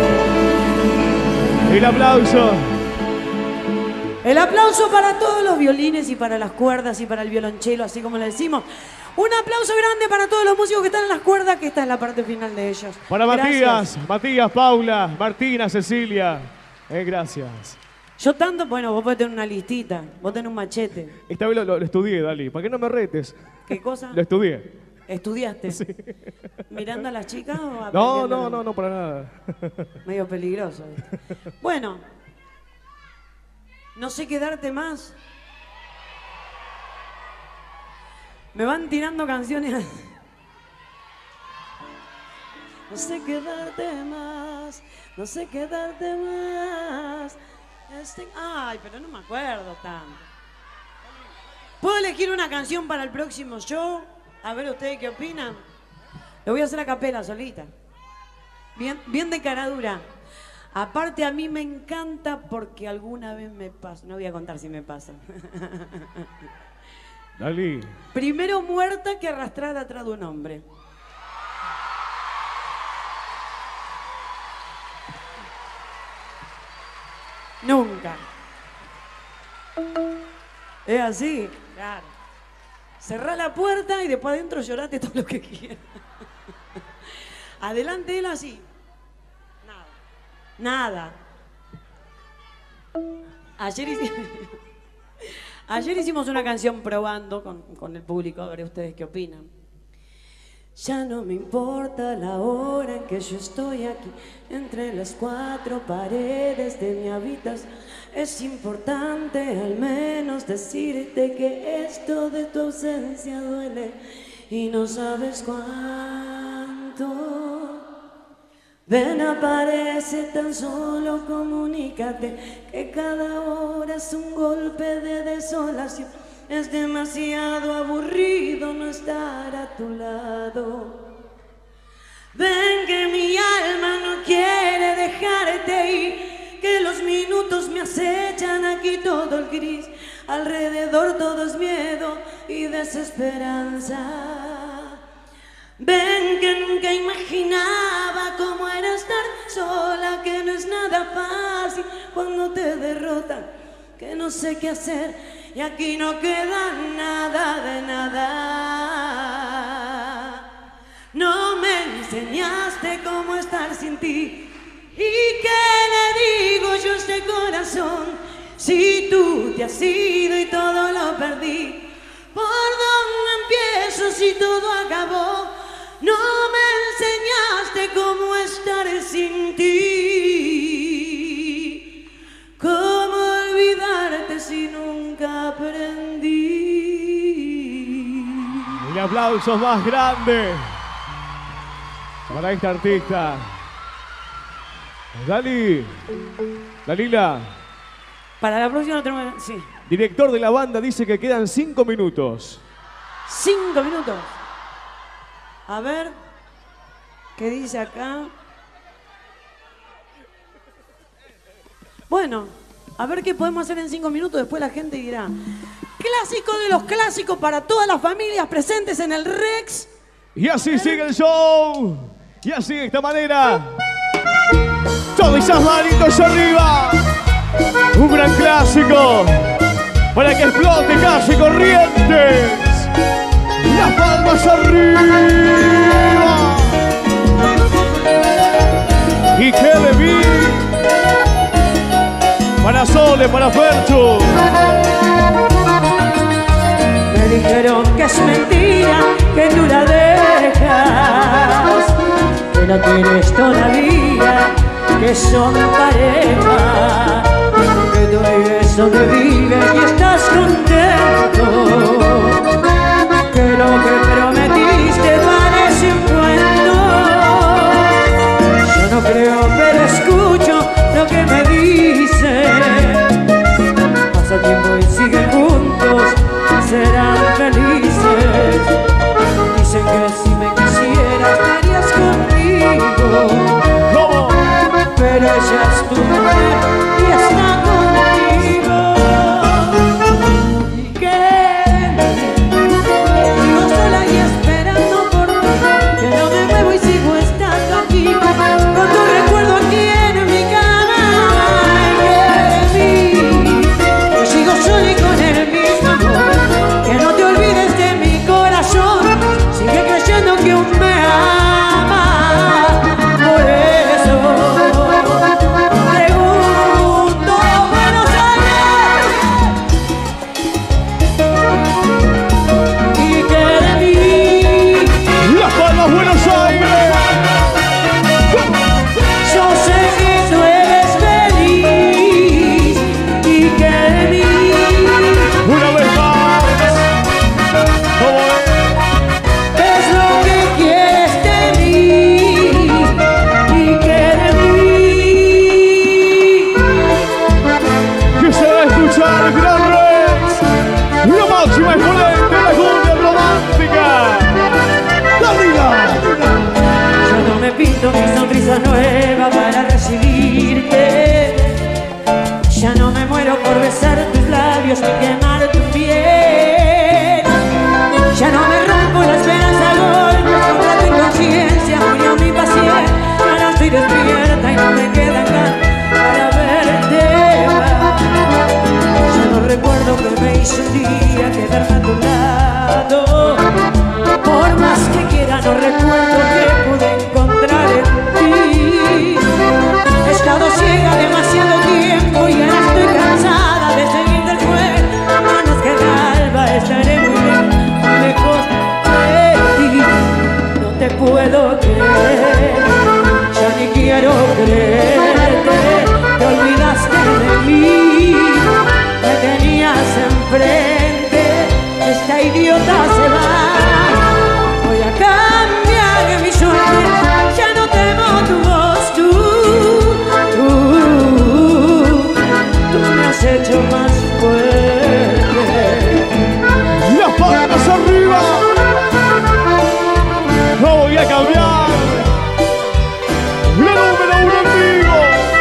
El aplauso. El aplauso para todos los violines y para las cuerdas y para el violonchelo, así como le decimos. Un aplauso grande para todos los músicos que están en las cuerdas, que esta es la parte final de ellos. Para Gracias. Matías, Paula, Martina, Cecilia. Gracias. Yo tanto, bueno, vos podés tener una listita, vos tenés un machete. Esta vez lo estudié, Dali. ¿Para qué no me retes? ¿Qué cosa? Lo estudié. ¿Estudiaste? Sí. ¿Mirando a las chicas o No, aprendiendo? no, para nada. Medio peligroso. ¿Viste? Bueno, no sé qué darte más. Me van tirando canciones. No sé qué darte más, no sé qué darte más. Ay, pero no me acuerdo tanto. ¿Puedo elegir una canción para el próximo show? A ver ustedes qué opinan. Lo voy a hacer a capela, solita. Bien de caradura. Aparte a mí me encanta porque alguna vez me pasa. No voy a contar si me pasa. Dali. Primero muerta que arrastrada atrás de un hombre. Nunca. Es así, claro. Cerrá la puerta y después adentro llorate todo lo que quieras. Adelante él así. Nada. Ayer hicimos una canción probando con el público, a ver ustedes qué opinan. Ya no me importa la hora en que yo estoy aquí, entre las cuatro paredes de mi habitación. Es importante al menos decirte que esto de tu ausencia duele y no sabes cuánto. Ven, aparece, tan solo comunícate que cada hora es un golpe de desolación. Es demasiado aburrido no estar a tu lado. Ven que mi alma no quiere dejarte ir, que los minutos me acechan aquí todo el gris. Alrededor todo es miedo y desesperanza. Ven que nunca imaginaba cómo era estar sola, que no es nada fácil cuando te derrotan, que no sé qué hacer. Y aquí no queda nada de nada. No me enseñaste cómo estar sin ti. ¿Y qué le digo yo a este corazón? Si tú te has ido y todo lo perdí, ¿por dónde empiezo si todo acabó? No me enseñaste cómo estar sin ti. ¿Cómo olvidarte si nunca aprendí? Un aplauso más grande para esta artista. Dalila. Para la próxima tenemos... Sí. Director de la banda dice que quedan 5 minutos. 5 minutos. A ver, ¿qué dice acá? Bueno, a ver qué podemos hacer en 5 minutos. Después la gente dirá: clásico de los clásicos para todas las familias presentes en el Rex. Y así sigue el show. Y así de esta manera. Todos esas manitos arriba. Un gran clásico para que explote Calle Corrientes. Las palmas arriba. Y que de mí. Para Sole, para Fercho. Me dijeron que es mentira, que tú la dejas, que la tienes todavía, que son pareja, que tú vives donde vives y estás contento, que lo que prometiste parece un cuento. Yo no creo, pero escucho lo que me dicen. Pasa el tiempo y siguen juntos, serán felices. Dicen que si me quisieras estarías conmigo. ¿Cómo? Pero ella es tu mujer y está contigo. labios ni quemar tu piel. Ya no me rompo las venas a golpes contra tu inconsciencia, murió mi paciencia. Ahora estoy despierta y no me quedan ganas para verte más. Yo no recuerdo que me hizo un día quedarme a tu lado. Por más que quiera no recuerdo que pude encontrar en ti. He estado ciega demasiado tiempo y ahora estoy cansada de seguir del juego. A manos que el alba estaré muy lejos de ti. No te puedo creer, ya ni quiero creerte. Te olvidaste de mí, me tenías enfrente. Esta idiota se va. Voy a cambiar mi suerte, ya no temo tu voz. Tú me has hecho más fuerte. Las palmas arriba. No voy a cambiar. La número uno en vivo.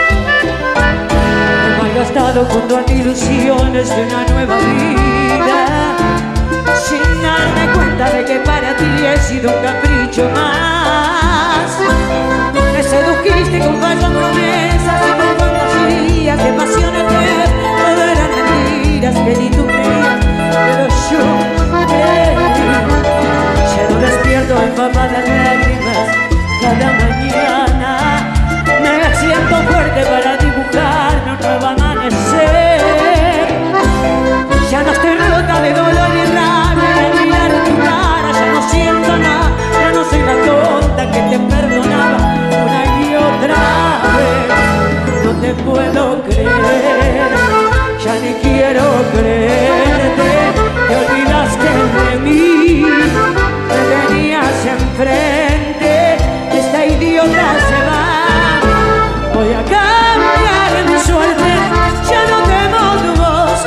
He malgastado junto a ilusiones de una nueva vida, sin darme cuenta de que para ti he sido un capricho más. Me sedujiste con falsas promesas y con fantasías de pasiones que todo eran mentiras que ni tú creías, pero yo creí. Ya no despierto empapada de lágrimas cada mañana. Me siento fuerte para dibujar un nuevo amanecer. Ya no estoy rota de dolor y rabia al mirar tu cara. Ya no siento nada, ya no soy la tonta que te perdonaba una y otra vez. No te puedo creer, ya ni quiero creerte. Te olvidaste de mí, me tenías enfrente. Esta idiota se va. Voy a cambiar mi suerte, ya no temo tu voz.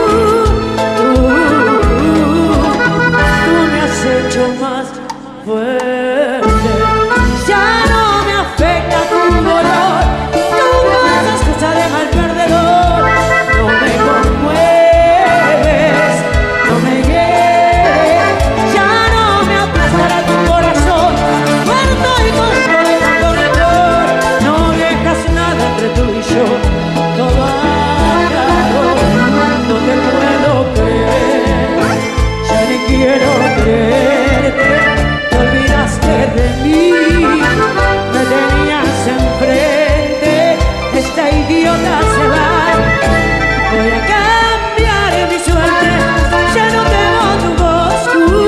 Tú me has hecho más fuerte. Ya no me afecta tu dolor. Tú no haces cosa de mal perdedor. No me conmueves, no me hieres. Ya no me aplastará tu corazón. Muerto y control de tanto rencor. No dejas nada entre tú y yo. Todo acabó. No te puedo creer, ya ni quiero creerte. Te olvidaste de mí, me tenías enfrente. Esta idiota se va. Voy a cambiar mi suerte, ya no temo tu voz.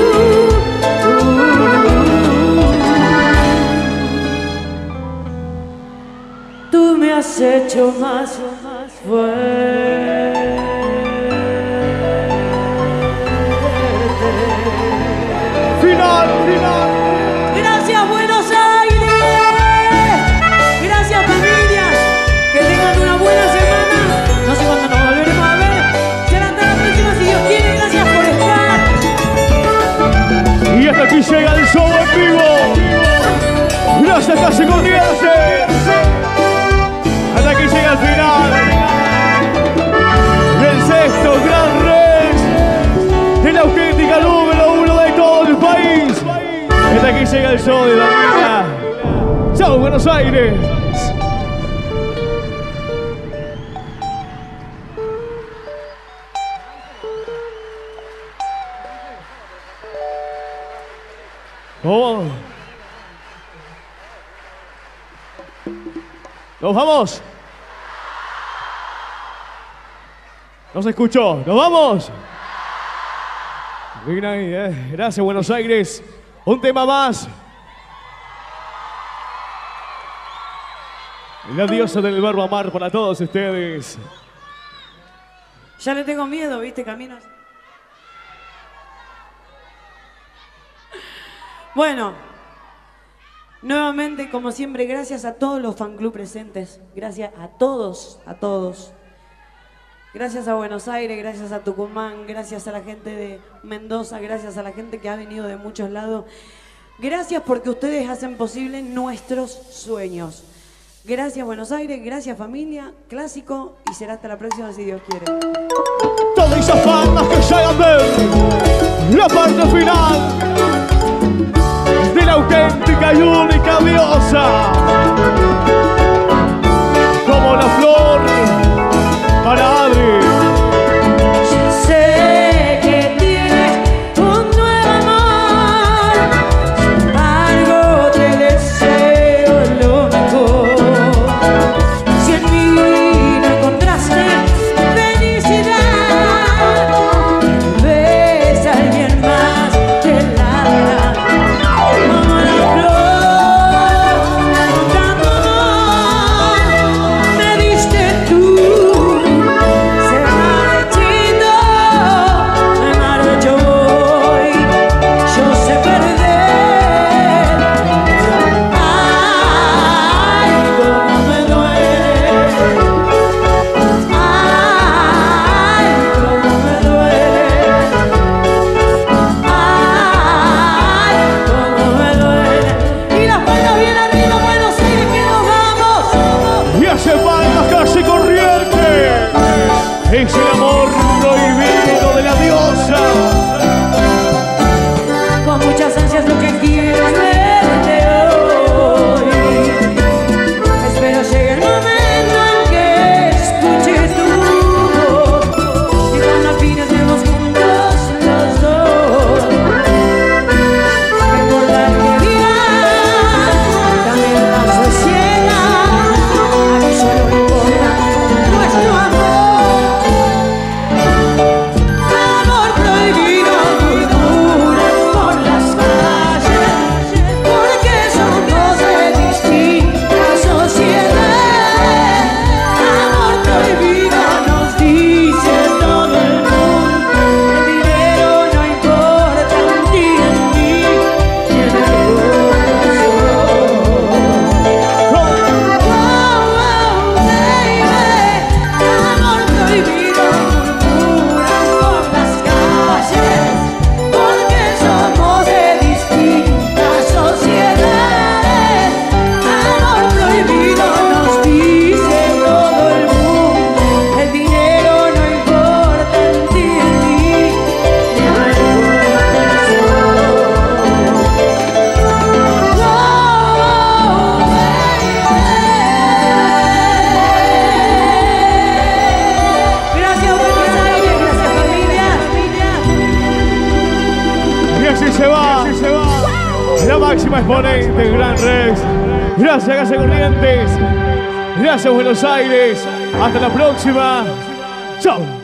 Tú me has hecho más fuerte. Final, final. Gracias, Buenos Aires. Gracias, familia. Que tengan una buena semana. No sé cuándo nos volveremos a ver. Será hasta la próxima si Dios quiere. Gracias por estar. Y hasta aquí llega el show en vivo. Gracias, Calle Corrientes. Hasta aquí llega el final del sexto Gran Rex de la auténtica número uno de todo el país. Hasta aquí llega el show de la vida. ¡Chao, Buenos Aires! Oh. ¡Nos vamos! ¿No se escuchó? ¡Nos vamos! Bien ahí, Gracias, Buenos Aires. Un tema más. La diosa del verbo amar para todos ustedes. Ya le tengo miedo, ¿viste? Camino. Bueno, nuevamente, como siempre, gracias a todos los fan club presentes. Gracias a todos, a todos. Gracias a Buenos Aires, gracias a Tucumán, gracias a la gente de Mendoza, gracias a la gente que ha venido de muchos lados. Gracias porque ustedes hacen posible nuestros sueños. Gracias Buenos Aires, gracias familia, clásico y será hasta la próxima si Dios quiere. Todas esas palmas que llegan a ver la parte final de la auténtica y única diosa. Como la flor para Adri. Sé que tienes un nuevo amor, sin embargo te deseo lo mejor. Si en mí no encontraste felicidad, ves a alguien más que la dará. Como la flor, con tanto amor, me diste tú. Se marchito, me marcho voy, yo sé perder. Ay, cómo me duele. Ay, cómo me duele. Ay, cómo me duele. Y las palmas bien arriba, Buenos Aires, que nos vamos. Y hace palmas casi corriente. Es el amor prohibido de la diosa. Con muchas ansias lo que quiero es verte hoy. Espero llegue el momento en que escuches tu voz y cuando al fin estemos juntos los dos. No importa que dirán, también la sociedad, a mí solo me importa nuestro amor. Amor prohibido murmura por las calles, porque somos de distintas sociedades. Amor prohibido nos dice todo el mundo, el dinero no importa en ti, en mí, ni en el corazón. Amor prohibido murmura por las calles, porque somos de distintas sociedades. Amor prohibido nos dice todo el mundo, el dinero no importa en ti, en mí, ni en el Gracias Buenos Aires, gracias familia. Y así se va. La máxima exponente, Gran Rex. Gracias, Casa Corrientes. Gracias, Buenos Aires. Hasta la próxima. Chao.